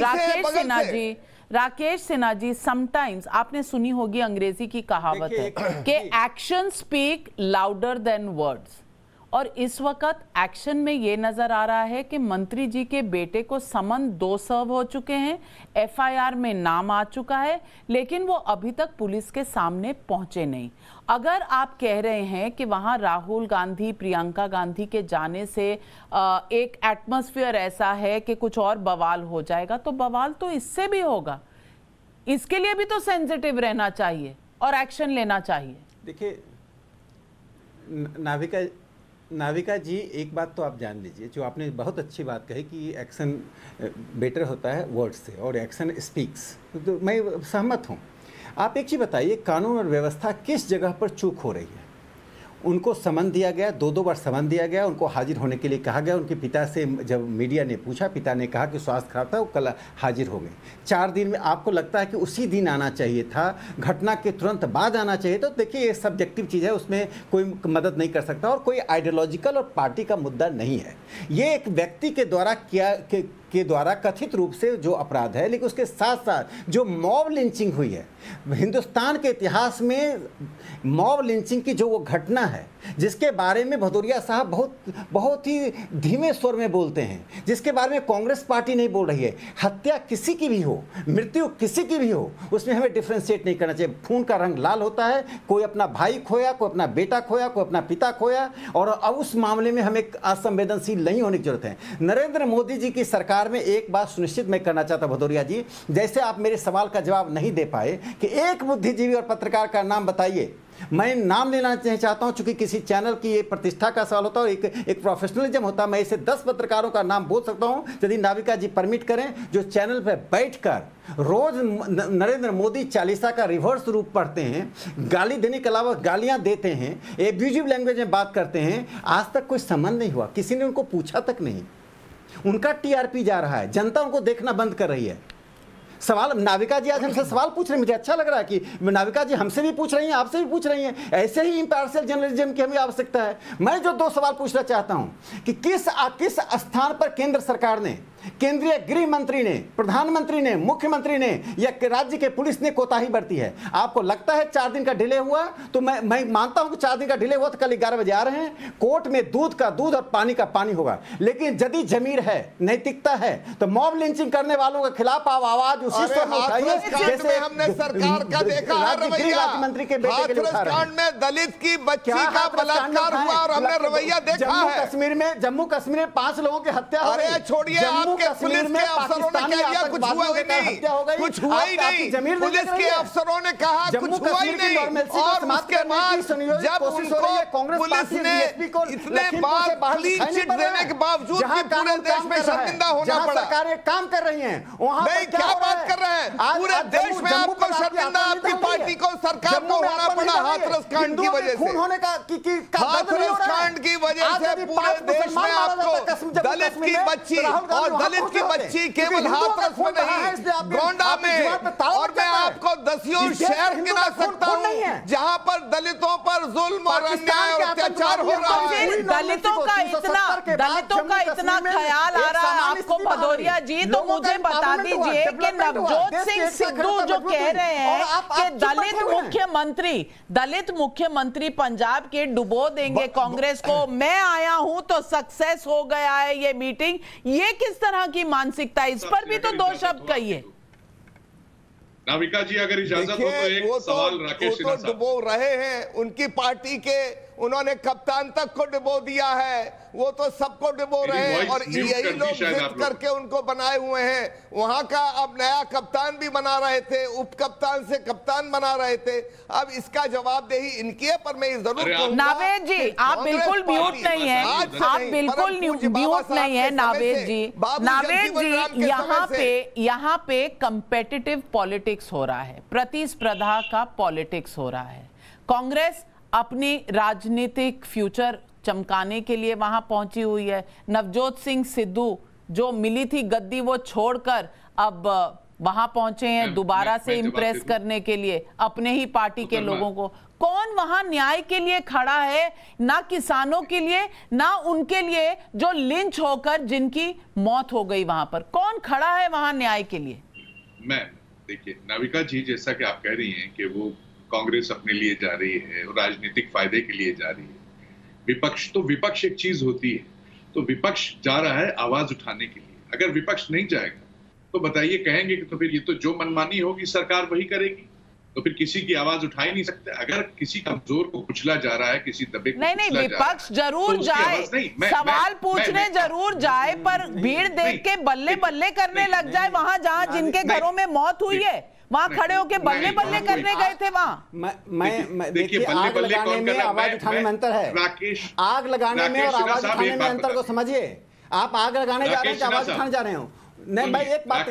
जी, राकेश सिन्हा जी, समटाइम्स आपने सुनी होगी अंग्रेजी की कहावत है कि action speak louder than words, और इस वक्त एक्शन में ये नजर आ रहा है कि मंत्री जी के बेटे को समन 2 सर्व हो चुके हैं, एफआईआर में नाम आ चुका है, लेकिन वो अभी तक पुलिस के सामने पहुंचे नहीं। अगर आप कह रहे हैं कि वहां राहुल गांधी, प्रियंका गांधी के जाने से एक एटमॉस्फेयर ऐसा है कि कुछ और बवाल हो जाएगा, तो बवाल तो इससे भी होगा। इसके लिए भी तो सेंसिटिव रहना चाहिए और एक्शन लेना चाहिए। देखिए नाविका जी, एक बात तो आप जान लीजिए, जो आपने बहुत अच्छी बात कही कि एक्शन बेटर होता है वर्ड से और एक्शन स्पीक्स, तो मैं सहमत हूँ। आप एक चीज़ बताइए, कानून और व्यवस्था किस जगह पर चूक हो रही है? उनको समन दिया गया, 2 बार समन दिया गया, उनको हाजिर होने के लिए कहा गया। उनके पिता से जब मीडिया ने पूछा, पिता ने कहा कि स्वास्थ्य खराब था, वो कल हाजिर हो गए। 4 दिन में आपको लगता है कि उसी दिन आना चाहिए था, घटना के तुरंत बाद आना चाहिए? तो देखिए, ये सब्जेक्टिव चीज़ है, उसमें कोई मदद नहीं कर सकता और कोई आइडियोलॉजिकल और पार्टी का मुद्दा नहीं है। ये एक व्यक्ति के द्वारा के द्वारा कथित रूप से जो अपराध है, लेकिन उसके साथ साथ जो मॉब लिंचिंग हुई है, हिंदुस्तान के इतिहास में मॉब लिंचिंग की जो वो घटना है, जिसके बारे में भदौरिया साहब बहुत ही धीमे स्वर में बोलते हैं, जिसके बारे में कांग्रेस पार्टी नहीं बोल रही है। हत्या किसी की भी हो, मृत्यु किसी की भी हो, उसमें हमें डिफ्रेंशिएट नहीं करना चाहिए। खून का रंग लाल होता है, कोई अपना भाई खोया, कोई अपना बेटा खोया, कोई अपना पिता खोया, और अब उस मामले में हमें असंवेदनशील नहीं होने की जरूरत है। नरेंद्र मोदी जी की सरकार में एक बात सुनिश्चित मैं करना चाहता भदौरिया जी, जैसे आप मेरे सवाल का जवाब नहीं दे पाए कि एक बुद्धिजीवी और पत्रकार का नाम बताइए। मैं नाम लेना चाहता हूं, चूंकि किसी चैनल की ये प्रतिष्ठा का सवाल होता है और एक प्रोफेशनलिज्म होता है। मैं इसे 10 पत्रकारों का नाम बोल सकता हूं, यदि नाविका जी परमिट करें, जो चैनल पर बैठकर रोज नरेंद्र मोदी चालीसा का रिवर्स रूप पढ़ते हैं, गाली देने के अलावा गालियां देते हैं, एब्यूजिव लैंग्वेज में बात करते हैं। आज तक कोई संबंध नहीं हुआ, किसी ने उनको पूछा तक नहीं। उनका टीआरपी जा रहा है, जनता उनको देखना बंद कर रही है। सवाल नाविका जी आज हमसे सवाल पूछ रहे हैं, मुझे अच्छा लग रहा है कि नाविका जी हमसे भी पूछ रही हैं, आपसे भी पूछ रही हैं। ऐसे ही इम्पार्शियल जर्नलिज्म की हमें आवश्यकता है। मैं जो 2 सवाल पूछना चाहता हूं कि किस स्थान पर केंद्र सरकार ने, केंद्रीय गृह मंत्री ने, प्रधानमंत्री ने, मुख्यमंत्री ने या राज्य के पुलिस ने कोताही बरती है? आपको लगता है 4 दिन का डिले हुआ? तो मैं मानता हूं कि 4 दिन का डिले हुआ तो कल 11 बजे आ रहे हैं। कोर्ट में दूध का दूध और पानी का पानी होगा, लेकिन यदि जमीर है, नैतिकता है, तो मॉब लिंचिंग करने वालों के खिलाफ आवाज उसी स्वर में उठाइए जैसे हमने सरकार का देखा है रवैया। राज्य मंत्री के बेटे के लिए उठा रहे हैं। में दलित की बच्ची का बलात्कार हुआ और हमने रवैया देखा है। जम्मू कश्मीर में 5 लोगों की हत्या हो गई। छोड़िए, के पुलिस के अफसरों ने क्या किया? कुछ हुआ ही नहीं, कुछ हुआ ही नहीं। पुलिस के अफसरों ने कहा कुछ हुआ ही नहीं, और उसके बाद जब उनको पुलिस ने इतने बार क्लीन चिट देने के बावजूद भी पूरे देश में शर्मिंदा होना पड़ा। सरकारें काम कर रही हैं, वहां नहीं, क्या बात कर रहे हैं? पूरे देश में आपको शर्मिंदा आपकी पार्टी को, सरकार को होना पड़ा हाथरस कांड की वजह से। हाथरस कांड की वजह से पूरे देश में आपको दलित की बच्ची और दलित की बच्ची केवल हाथरस में नहीं, गोंडा में, और मैं आपको दसियों शहर गिना सकता हूँ जहाँ पर दलितों पर जुल्म और अन्याय और अत्याचार हो रहा है। दलितों का इतना ख्याल आ रहा है आपको भदौरिया जी, तो मुझे बता दीजिए कि नवजोत सिंह सिद्धू जो कह रहे हैं कि दलित मुख्यमंत्री पंजाब के डुबो देंगे कांग्रेस को, मैं आया हूं तो सक्सेस हो गया है ये मीटिंग, ये किस तरह की मानसिकता है? इस पर भी तो दो शब्द कहिए। नाविका जी अगर इजाजत हो तो एक सवाल राकेश सिन्हा साहब। डुबो रहे हैं उनकी पार्टी के, उन्होंने कप्तान तक को डुबो दिया है, वो तो सबको डुबो रहे हैं, और यही लोग जिद करके उनको बनाए हुए हैं। वहां का अब नया कप्तान भी बना रहे थे, उप कप्तान से कप्तान बना रहे थे। अब इसका जवाबदेही इनकी है, पर मैं जरूर कहूंगा नावेद जी आप बिल्कुल म्यूट नहीं है, आप बिल्कुल म्यूट नहीं है नावेद जी। नावेद जी यहाँ पे कंपेटिटिव पॉलिटिक्स हो रहा है, प्रतिस्पर्धा का पॉलिटिक्स हो रहा है। कांग्रेस अपनी राजनीतिक फ्यूचर चमकाने के लिए वहां पहुंची हुई है। नवजोत सिंह सिद्धू जो मिली थी गद्दी वो छोड़कर अब वहां पहुंचे हैं दोबारा से इंप्रेस करने के लिए अपने ही पार्टी के लोगों को। कौन वहां न्याय के लिए खड़ा है? ना किसानों के लिए, ना उनके लिए जो लिंच होकर जिनकी मौत हो गई वहां पर, कौन खड़ा है वहां न्याय के लिए? मैं देखिए नाविका जी, जैसा कि आप कह रही हैं कि वो कांग्रेस अपने लिए जा रही है, राजनीतिक फायदे के लिए जा रही है। विपक्ष एक चीज होती है, तो विपक्ष जा रहा है आवाज उठाने के लिए। अगर विपक्ष नहीं जाएगा तो बताइए, कहेंगे कि तो फिर ये तो जो मनमानी होगी सरकार वही करेगी, तो फिर किसी की आवाज उठा ही नहीं सकते। अगर किसी कमजोर को कुचला जा रहा है, किसी दबे को नहीं, विपक्ष जरूर जाए, सवाल पूछने जरूर जाए, पर भीड़ देख के बल्ले बल्ले करने लग जाए वहां जहां जिनके घरों में मौत हुई है, वहां खड़े होके बल्ले बल्ले करने गए थे वहां। मैं देखिए, आग लगाने में आवाज उठाने में अंतर है। आग लगाने में और आवाज उठाने में अंतर को समझिए। आप आग लगाने जा रहे हैं, आवाज उठाने जा रहे हो? नहीं, मैं एक बात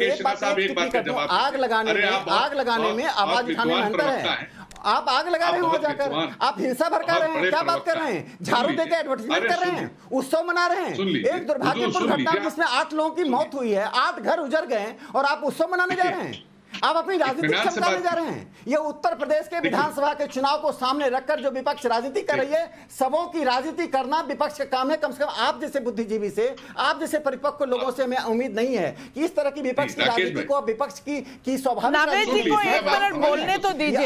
आग लगाने में आवाज उठाने में अंतर है। आप आग लगा रहे हो जाकर, आप हिंसा भड़का रहे हैं, क्या बात कर रहे हैं? झाड़ू देकर एडवर्टाइजमेंट कर रहे हैं, उत्सव मना रहे हैं। एक दुर्भाग्यपूर्ण घटना जिसमें 8 लोगों की मौत हुई है, 8 घर उजड़ गए और आप उत्सव मनाने जा रहे हैं। आप अपनी राजनीति चमकाने जा रहे हैं। ये उत्तर प्रदेश के विधानसभा के चुनाव को सामने रखकर जो विपक्ष राजनीति कर रही है, सबों की राजनीति करना विपक्ष का काम है। कम से कम आप जैसे बुद्धिजीवी से, आप जैसे परिपक्व लोगों से हमें उम्मीद नहीं है कि इस तरह की विपक्ष की राजनीति को, विपक्ष की स्वाभाविक नावेद जी को 1 मिनट बोलने तो दीजिए।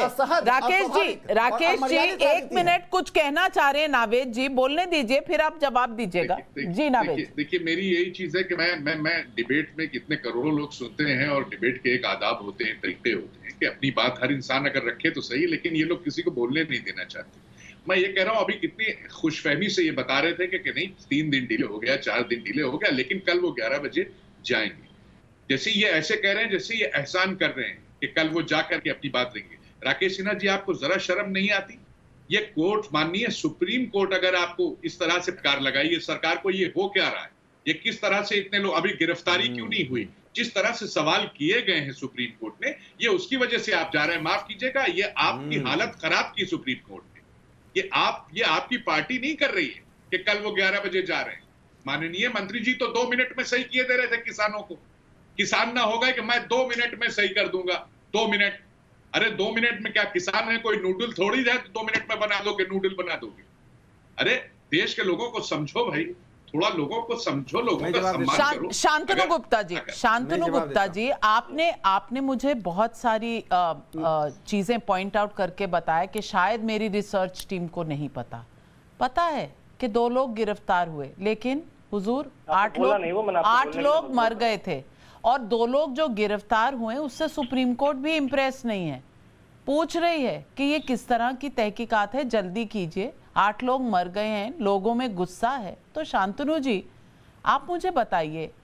राकेश जी 1 मिनट कुछ कहना चाह रहे हैं, नावेद जी बोलने दीजिए, फिर आप जवाब दीजिएगा। जी नावेद। देखिए, मेरी यही चीज है कि मैं डिबेट में कितने करोड़ों लोग सुनते हैं, और डिबेट के एक आदाब होते हैं, तरीके होते हैं कि अपनी बात हर इंसान अगर रखे तो सही, लेकिन ये लोग किसी को बोलने नहीं देना चाहते। मैं ये कह रहा हूं, अभी कितनी खुशफहमी से ये बता रहे थे कि नहीं 3 दिन डिले हो गया, 4 दिन डिले हो गया, लेकिन कल वो 11 बजे जाएंगे। जैसे ये ऐसे कह रहे हैं जैसे ये एहसान कर रहे हैं कि कल वो जाकर के अपनी बात लेंगे। राकेश सिन्हा जी, आपको जरा शर्म नहीं आती? ये कोर्ट, माननीय सुप्रीम कोर्ट अगर आपको इस तरह से कार लगाई, सरकार को ये हो क्या रहा है? ये किस तरह से इतने लोग, अभी गिरफ्तारी क्यों नहीं हुई? जिस तरह से सवाल किए गए हैं सुप्रीम कोर्ट ने, ये उसकी वजह से आप जा रहे हैं। माफ कीजिएगा, ये आपकी हालत खराब की सुप्रीम कोर्ट ने। ये आपकी पार्टी नहीं कर रही है कि कल वो 11 बजे जा रहे हैं। माननीय मंत्री जी तो 2 मिनट में सही किए दे रहे थे किसानों को। किसान ना होगा कि मैं 2 मिनट में सही कर दूंगा। 2 मिनट, अरे 2 मिनट में क्या किसान है कोई नूडल थोड़ी है, तो 2 मिनट में बना दोगे, नूडल बना दोगे? अरे देश के लोगों को समझो भाई, थोड़ा लोगों को समझो, लोगों का सम्मान करो। शांतनु गुप्ता जी, आपने मुझे बहुत सारी चीजें पॉइंट आउट करके बताया कि शायद मेरी रिसर्च टीम को नहीं पता है कि 2 लोग गिरफ्तार हुए, लेकिन हुजूर 8 लोग मर गए थे, और 2 लोग जो गिरफ्तार हुए उससे सुप्रीम कोर्ट भी इंप्रेस नहीं है। पूछ रही है कि ये किस तरह की तहकीकात है, जल्दी कीजिए। 8 लोग मर गए हैं, लोगों में गुस्सा है। तो शांतनु जी, आप मुझे बताइए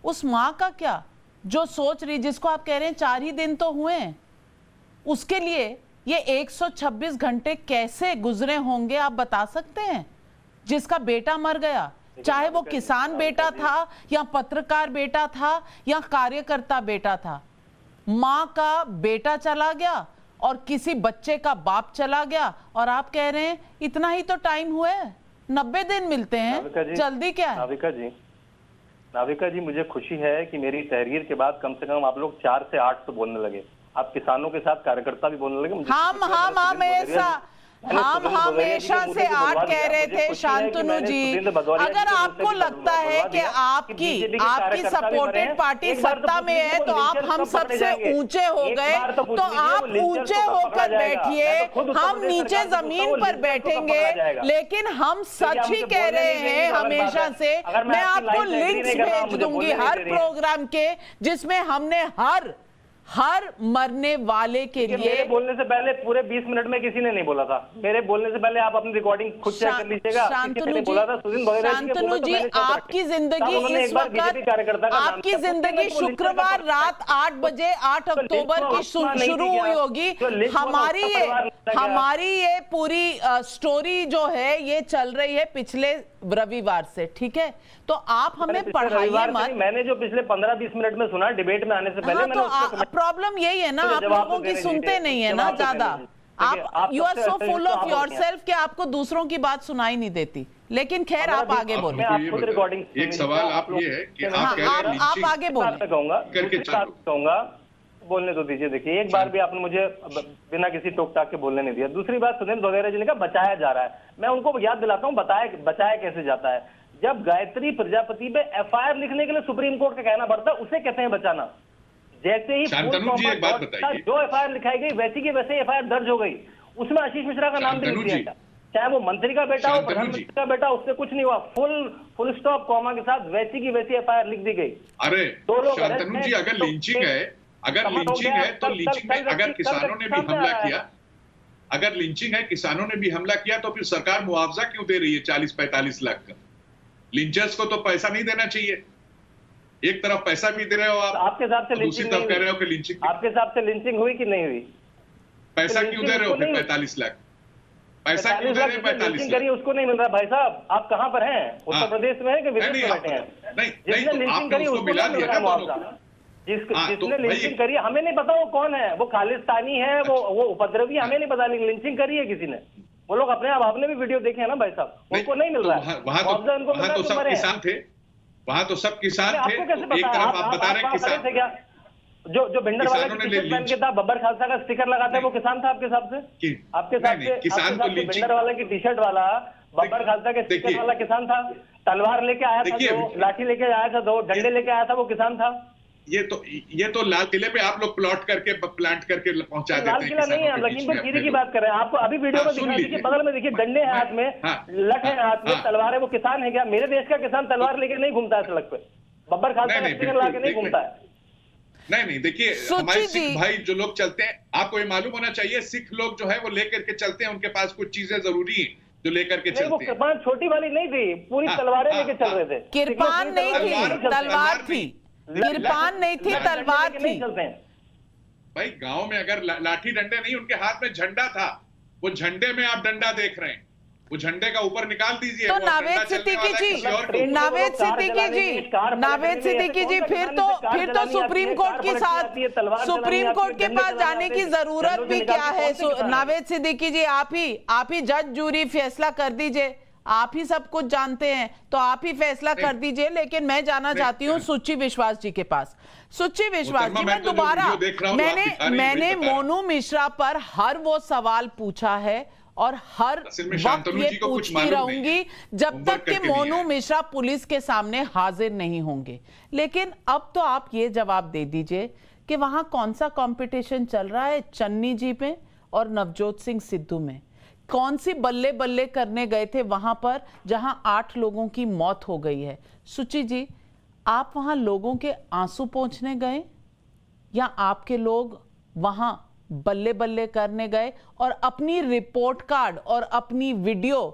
उस माँ का क्या जो सोच रही, जिसको आप कह रहे हैं 4 ही दिन तो हुए हैं, उसके लिए ये 126 घंटे कैसे गुजरे होंगे आप बता सकते हैं? जिसका बेटा मर गया, चाहे वो किसान बेटा था या पत्रकार बेटा था या कार्यकर्ता बेटा था, माँ का बेटा चला गया और किसी बच्चे का बाप चला गया, और आप कह रहे हैं इतना ही तो टाइम हुआ है, 90 दिन मिलते हैं, जल्दी क्या है? नाविका जी मुझे खुशी है कि मेरी तहरीर के बाद कम से कम आप लोग 4 से 8 तो बोलने लगे, आप किसानों के साथ कार्यकर्ता भी बोलने लगे। हम हमेशा से 8 कह रहे थे शांतनु जी। अगर आपको लगता है कि आपकी सपोर्टेड पार्टी सत्ता में है तो आप हम सबसे ऊंचे हो गए, तो आप ऊंचे होकर बैठिए, हम नीचे जमीन पर बैठेंगे, लेकिन हम सच ही कह रहे हैं हमेशा से। मैं आपको लिंक्स भेज दूंगी हर प्रोग्राम के, जिसमें हमने हर मरने वाले के लिए। मेरे बोलने से पहले पूरे 20 मिनट में किसी ने नहीं बोला था। मेरे बोलने से पहले आप अपनी रिकॉर्डिंग खुद चेक कर लीजिएगा। शांतनु जी, आपकी जिंदगी इस वक्त, आपकी जिंदगी शुक्रवार रात 8 बजे 8 अक्टूबर की शुरू हुई होगी। हमारी ये पूरी स्टोरी जो है ये चल रही है पिछले रविवार से, ठीक है? तो आप हमें पढ़ाइए मत। मैंने जो पिछले 15-20 मिनट में सुना डिबेट में आने से पहले, तो प्रॉब्लम यही है ना, आप लोगों की सुनते नहीं है ना ज्यादा। आप you are so full of yourself कि आपको दूसरों की बात सुनाई नहीं देती। लेकिन खैर आप आगे बोलें। एक सवाल आप ये है कि आप आगे बोलें। बोलने तो दीजिए। देखिए, एक बार भी आपने मुझे बिना किसी टोक टाक के बोलने नहीं दिया। दूसरी बात, सुनील वगैरह जी ने कहा बचाया जा रहा है। मैं उनको याद दिलाता हूँ बचाया कैसे जाता है। जब गायत्री प्रजापति पे FIR लिखने के लिए सुप्रीम कोर्ट का कहना पड़ता है, उसे कहते हैं बचाना। जैसे ही जो FIR लिखाई गई वैसी की वैसे FIR दर्ज हो गई, उसमें आशीष मिश्रा का नाम भी लिख दिया गया, चाहे वो मंत्री का बेटा हो, प्रधानमंत्री का बेटा, उससे कुछ नहीं हुआ। फुल स्टॉप कॉमा के साथ वैसी की वैसी FIR लिख दी गई। अरे शांतनु जी, अगर लिंचिंग है तो लिंचिंग में अगर किसानों ने भी हमला किया, अगर लिंचिंग है, किसानों ने भी हमला किया, तो फिर सरकार मुआवजा क्यों दे रही है 40-45 लाख का? लिंचर्स को तो पैसा नहीं देना चाहिए। एक तरफ पैसा भी दे रहे हो आप, आपके हिसाब से दूसरी तरफ कह रहे हो कि लिंचिंग। आपके हिसाब से लिंचिंग हुई कि नहीं हुई? पैसा क्यों दे रहे हो फिर 45 लाख? पैसा क्यों दे रहे हैं 45 लाख? उसको नहीं मिल रहा। भाई साहब, आप कहाँ पर हैं? उत्तर प्रदेश में है कि विदेश में बैठे हैं? नहीं, तो आपने उसको मिला दिया ना। जिसने लिंचिंग करी, हमें नहीं पता वो कौन है, वो खालिस्तानी है, वो उपद्रवी, हमें नहीं पता, लेकिन लिंचिंग करी है किसी ने। वो लोग अपने आप, आपने भी वीडियो देखे हैं ना भाई साहब, उनको नहीं मिल रहा है। वहां तो सब किसान थे, वहां तो सब किसान थे। एक तरफ आप बता रहे हैं किसान क्या, जो भिंडर वाला टी शर्ट पहन के था, बब्बर खालसा का स्टिकर लगाता है, वो किसान था आपके हिसाब से? आपके हिसाब से किसान को भिंडर वाले की टी शर्ट वाला, बब्बर खालसा के स्टिकर वाला किसान था? तलवार लेके आया था, लाठी लेके आया था, 2 डंडे लेके आया था, वो किसान था? ये तो लाल किले पे आप लोग प्लांट करके पहुंचा देते हैं। लाल किला नहीं है, लखीमपुर खीरी की बात कर रहे हैं। आपको अभी वीडियो में दिखा दीजिए, बगल में देखिए, डंडे हैं हाथ में, लठ है हाथ में, तलवार है। वो किसान है क्या? मेरे देश का किसान तलवार लेके नहीं घूमता है सड़क पे, बब्बर खालसा का स्टिकर लगा के नहीं घूमता है। नहीं, देखिए, हमारे सिख भाई जो लोग चलते हैं, आपको ये मालूम होना चाहिए, सिख लोग जो है वो लेकर के चलते हैं, उनके पास कुछ चीजें जरूरी है जो लेकर के चलते हैं। वो कृपान छोटी वाली नहीं थी, पूरी तलवारें लेके चल रहे थे। कृपान नहीं थी, तलवार थी। कृपान नहीं थी, तलवार थी। भाई गांव में अगर लाठी डंडे नहीं, उनके हाथ में झंडा था, वो झंडे में आप डंडा देख रहे हैं, वो झंडे का ऊपर निकाल दीजिए। तो नावेद सिद्दीकी जी, फिर तो सुप्रीम कोर्ट के साथ, सुप्रीम कोर्ट के पास जाने की जरूरत भी क्या है? नावेद सिद्दीकी जी, आप ही जज जूरी फैसला कर दीजिए, आप ही सब कुछ जानते हैं, तो आप ही फैसला कर दीजिए। लेकिन मैं जाना चाहती हूँ सुच्ची विश्वास जी के पास। सुच्ची विश्वास जी, मैं दोबारा, मैंने मोनू मिश्रा पर हर वो सवाल पूछा है और हर वक्त ये पूछती रहूंगी जब तक कि मोनू मिश्रा पुलिस के सामने हाजिर नहीं होंगे। लेकिन अब तो आप ये जवाब दे दीजिए कि वहां कौन सा कंपटीशन चल रहा है चन्नी जी में और नवजोत सिंह सिद्धू में? कौन सी बल्ले बल्ले करने गए थे वहां पर जहां 8 लोगों की मौत हो गई है? सुची जी, आप वहां लोगों के आंसू पोंछने गए या आपके लोग वहां बल्ले बल्ले करने गए और अपनी रिपोर्ट कार्ड और अपनी वीडियो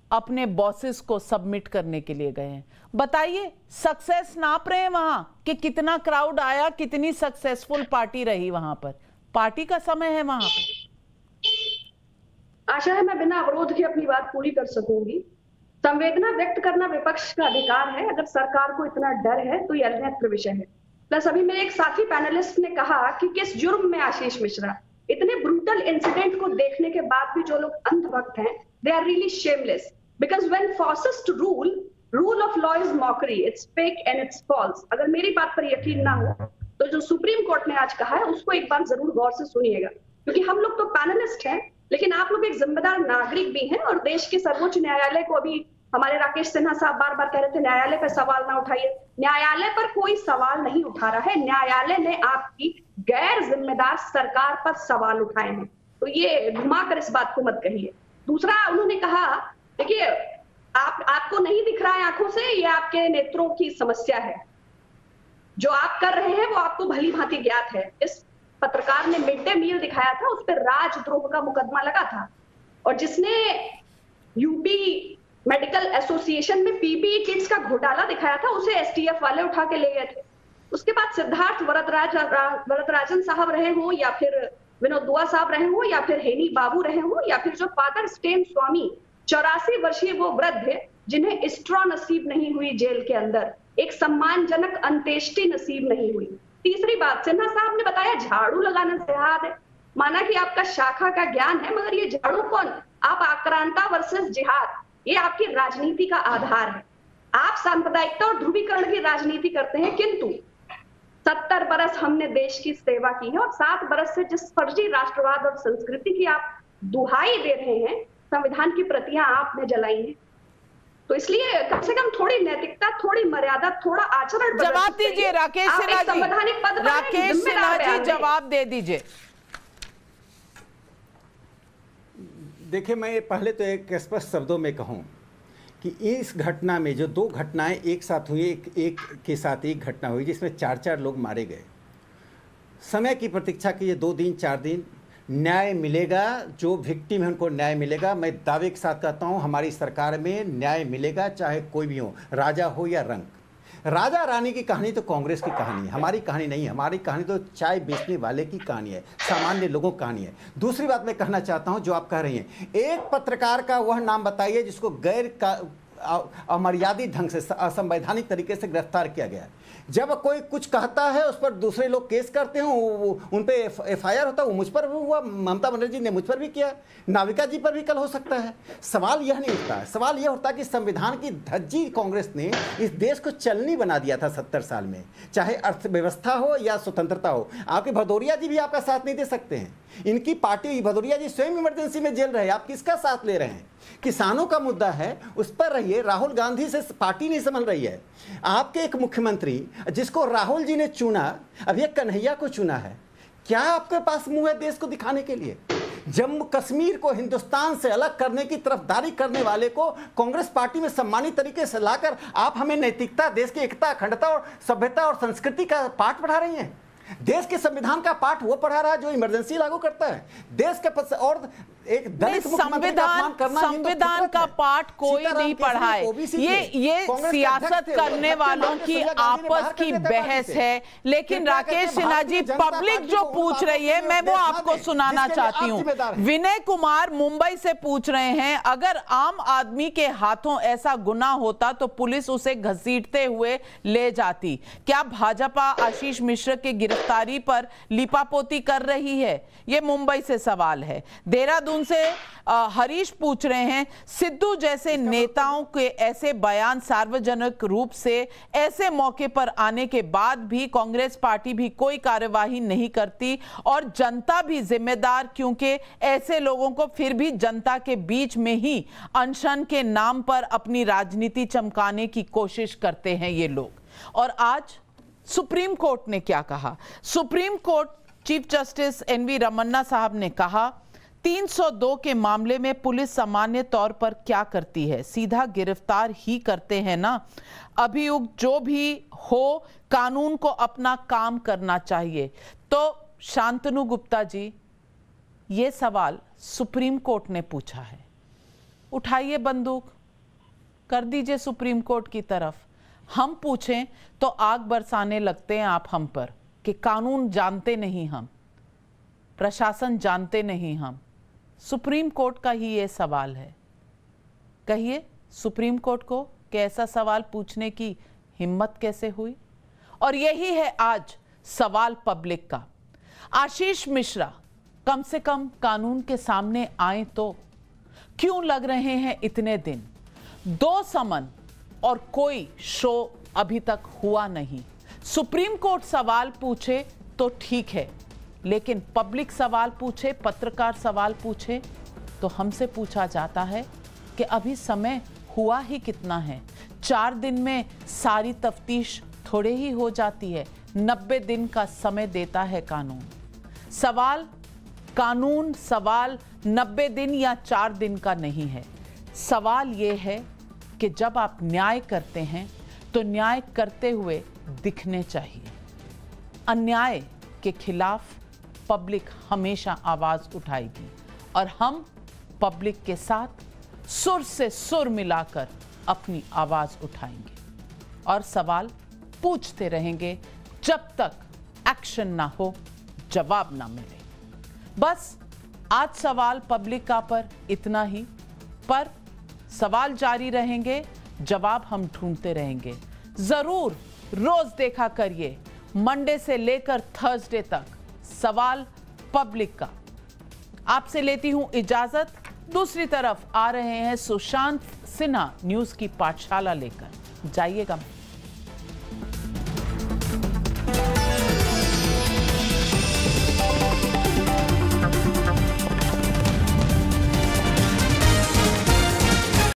अपने बॉसेस को सबमिट करने के लिए गए हैं। बताइए, सक्सेस नाप रहे हैं वहां कि कितना क्राउड आया, कितनी सक्सेसफुल पार्टी रही वहां पर। पार्टी का समय है वहां पर। आशा है मैं बिना अवरोध के अपनी बात पूरी कर सकूंगी। संवेदना व्यक्त करना विपक्ष का अधिकार है। अगर सरकार को इतना डर है तो यह अन्यत्र विषय है। प्लस अभी मेरे एक साथी पैनलिस्ट ने कहा कि किस जुर्म में आशीष मिश्रा, इतने ब्रूटल इंसिडेंट को देखने के बाद भी जो लोग अंधभक्त हैं, they are really shameless because when forces to rule of law is mockery, it's fake and it's false। अगर मेरी बात पर यकीन ना हो तो जो सुप्रीम कोर्ट ने आज कहा है उसको एक बार जरूर गौर से सुनिएगा, क्योंकि हम लोग तो पैनलिस्ट हैं लेकिन आप लोग एक जिम्मेदार नागरिक भी हैं। और देश के सर्वोच्च न्यायालय को अभी हमारे राकेश सिन्हा साहब बार बार कह रहे थे न्यायालय पर सवाल ना उठाइए। न्यायालय पर कोई सवाल नहीं उठा रहा है, न्यायालय ने आपकी गैर जिम्मेदार सरकार पर सवाल उठाए हैं। तो ये घुमाकर इस बात को मत कहिए। दूसरा, उन्होंने कहा देखिए आपको नहीं दिख रहा है आंखों से, ये आपके नेत्रों की समस्या है। जो आप कर रहे हैं वो आपको भली भांति ज्ञात है। इस पत्रकार ने मिड डे मील दिखाया था, उस पर राजद्रोह का मुकदमा लगा था। और जिसने यूपी मेडिकल एसोसिएशन में पीपीई किट्स का घोटाला दिखाया था, उसे एसटीएफ वाले उठा के ले गए थे। उसके बाद सिद्धार्थ वरदराजन साहब रहे हों, या फिर विनोद दुआ साहब रहे हों, या फिर हेनी बाबू रहे हों, या फिर जो फादर स्टेन स्वामी 84 वर्षीय वो वृद्ध है जिन्हें स्ट्रॉ नसीब नहीं हुई जेल के अंदर, एक सम्मानजनक अंत्येष्टि नसीब नहीं हुई। तीसरी बात, सिन्हा साहब ने बताया झाड़ू लगाना जिहाद है। माना कि आपका शाखा का ज्ञान है, मगर ये झाड़ू कौन? आप आक्रांता वर्सेस जिहाद, ये आपकी राजनीति का आधार है। आप सांप्रदायिकता और ध्रुवीकरण की राजनीति करते हैं, किंतु 70 बरस हमने देश की सेवा की है और 7 बरस से जिस फर्जी राष्ट्रवाद और संस्कृति की आप दुहाई दे रहे हैं, संविधान की प्रतियां आपने जलाई हैं। तो इसलिए कम से कम थोड़ी नैतिकता, थोड़ी मर्यादा, थोड़ा आचरण। जवाब दीजिए राकेश सिन्हा जी, राकेश सिन्हा जी जवाब दे दीजिए। देखिए, मैं पहले तो एक स्पष्ट शब्दों में कहूं कि इस घटना में जो 2 घटनाएं एक साथ हुई, एक के साथ एक घटना हुई जिसमें 4 लोग मारे गए। समय की प्रतीक्षा कीजिए, 2 दिन 4 दिन, न्याय मिलेगा। जो विक्टिम है उनको न्याय मिलेगा। मैं दावे के साथ कहता हूं हमारी सरकार में न्याय मिलेगा, चाहे कोई भी हो, राजा हो या रंक। राजा रानी की कहानी तो कांग्रेस की कहानी है, हमारी कहानी नहीं है। हमारी कहानी तो चाय बेचने वाले की कहानी है, सामान्य लोगों की कहानी है। दूसरी बात मैं कहना चाहता हूं, जो आप कह रही हैं, एक पत्रकार का वह नाम बताइए जिसको गैर अमर्यादित ढंग से, असंवैधानिक तरीके से गिरफ्तार किया गया। जब कोई कुछ कहता है उस पर दूसरे लोग केस करते हैं, उन पे एफआईआर होता है। वो मुझ पर भी हुआ, ममता बनर्जी ने मुझ पर भी किया, नाविका जी पर भी कल हो सकता है। सवाल यह नहीं उठता है, सवाल यह उठता है कि संविधान की धज्जी कांग्रेस ने इस देश को चलनी बना दिया था 70 साल में, चाहे अर्थव्यवस्था हो या स्वतंत्रता हो। आपके भदौरिया जी भी आपका साथ नहीं दे सकते हैं। इनकी पार्टी, भदौरिया जी स्वयं इमरजेंसी में जेल रहे, आप किसका साथ ले रहे हैं? किसानों का मुद्दा है, उस पर रहिए। राहुल गांधी से पार्टी नहीं संभल रही है। आपके एक मुख्यमंत्री जिसको राहुल जी ने चुना, अब ये कन्हैया को चुना है, क्या आपके पास मुंह है देश को दिखाने के लिए? जम्मू कश्मीर को हिंदुस्तान से अलग करने की तरफदारी करने वाले को कांग्रेस पार्टी में सम्मानित तरीके से लाकर आप हमें नैतिकता, देश की एकता, अखंडता और सभ्यता और संस्कृति का पाठ पढ़ा रही हैं। देश के संविधान का पाठ वो पढ़ा रहा है जो इमरजेंसी लागू करता है। देश के पद और एक दलित मुख्यमंत्री का अपमान करना, संविधान का पाठ कोई नहीं पढ़ा है। ये सियासत करने वालों की आपस की बहस है। लेकिन राकेश सिन्हा जी, पब्लिक जो पूछ रही है, मैं वो आपको सुनाना चाहती हूँ। विनय कुमार मुंबई से पूछ रहे हैं, अगर आम आदमी के हाथों ऐसा गुनाह होता तो पुलिस उसे घसीटते हुए ले जाती। क्या भाजपा आशीष मिश्र की गिरफ्तारी पर लिपापोती कर रही है? ये मुंबई से सवाल है। देहरादून से हरीश पूछ रहे हैं, सिद्धू जैसे नेताओं के ऐसे बयान सार्वजनिक रूप से ऐसे मौके पर आने के बाद भी कांग्रेस पार्टी भी कोई कार्यवाही नहीं करती और जनता भी जिम्मेदार, क्योंकि ऐसे लोगों को फिर भी जनता के बीच में ही अनशन के नाम पर अपनी राजनीति चमकाने की कोशिश करते हैं ये लोग। और आज सुप्रीम कोर्ट ने क्या कहा? Supreme court chief justice NV Ramana साहब ने कहा, 302 के मामले में पुलिस सामान्य तौर पर क्या करती है? सीधा गिरफ्तार ही करते हैं ना। अभियुक्त जो भी हो, कानून को अपना काम करना चाहिए। तो शांतनु गुप्ता जी, ये सवाल सुप्रीम कोर्ट ने पूछा है। उठाइए बंदूक, कर दीजिए सुप्रीम कोर्ट की तरफ। हम पूछें तो आग बरसाने लगते हैं आप हम पर कि कानून जानते नहीं हम, प्रशासन जानते नहीं हम। सुप्रीम कोर्ट का ही ये सवाल है। कहिए सुप्रीम कोर्ट को कि ऐसा सवाल पूछने की हिम्मत कैसे हुई? और यही है आज सवाल पब्लिक का। आशीष मिश्रा कम से कम कानून के सामने आए तो क्यों लग रहे हैं इतने दिन? 2 समन और कोई शो अभी तक हुआ नहीं। सुप्रीम कोर्ट सवाल पूछे तो ठीक है, लेकिन पब्लिक सवाल पूछे, पत्रकार सवाल पूछे तो हमसे पूछा जाता है कि अभी समय हुआ ही कितना है। 4 दिन में सारी तफ्तीश थोड़े ही हो जाती है। 90 दिन का समय देता है कानून। सवाल 90 दिन या 4 दिन का नहीं है। सवाल यह है कि जब आप न्याय करते हैं तो न्याय करते हुए दिखने चाहिए। अन्याय के खिलाफ पब्लिक हमेशा आवाज उठाएगी और हम पब्लिक के साथ सुर से सुर मिलाकर अपनी आवाज उठाएंगे और सवाल पूछते रहेंगे जब तक एक्शन ना हो, जवाब ना मिले। बस आज सवाल पब्लिक का पर इतना ही, पर सवाल जारी रहेंगे, जवाब हम ढूंढते रहेंगे। जरूर रोज देखा करिए मंडे से लेकर थर्सडे तक सवाल पब्लिक का। आपसे लेती हूं इजाजत। दूसरी तरफ आ रहे हैं सुशांत सिन्हा न्यूज की पाठशाला लेकर। जाइएगा।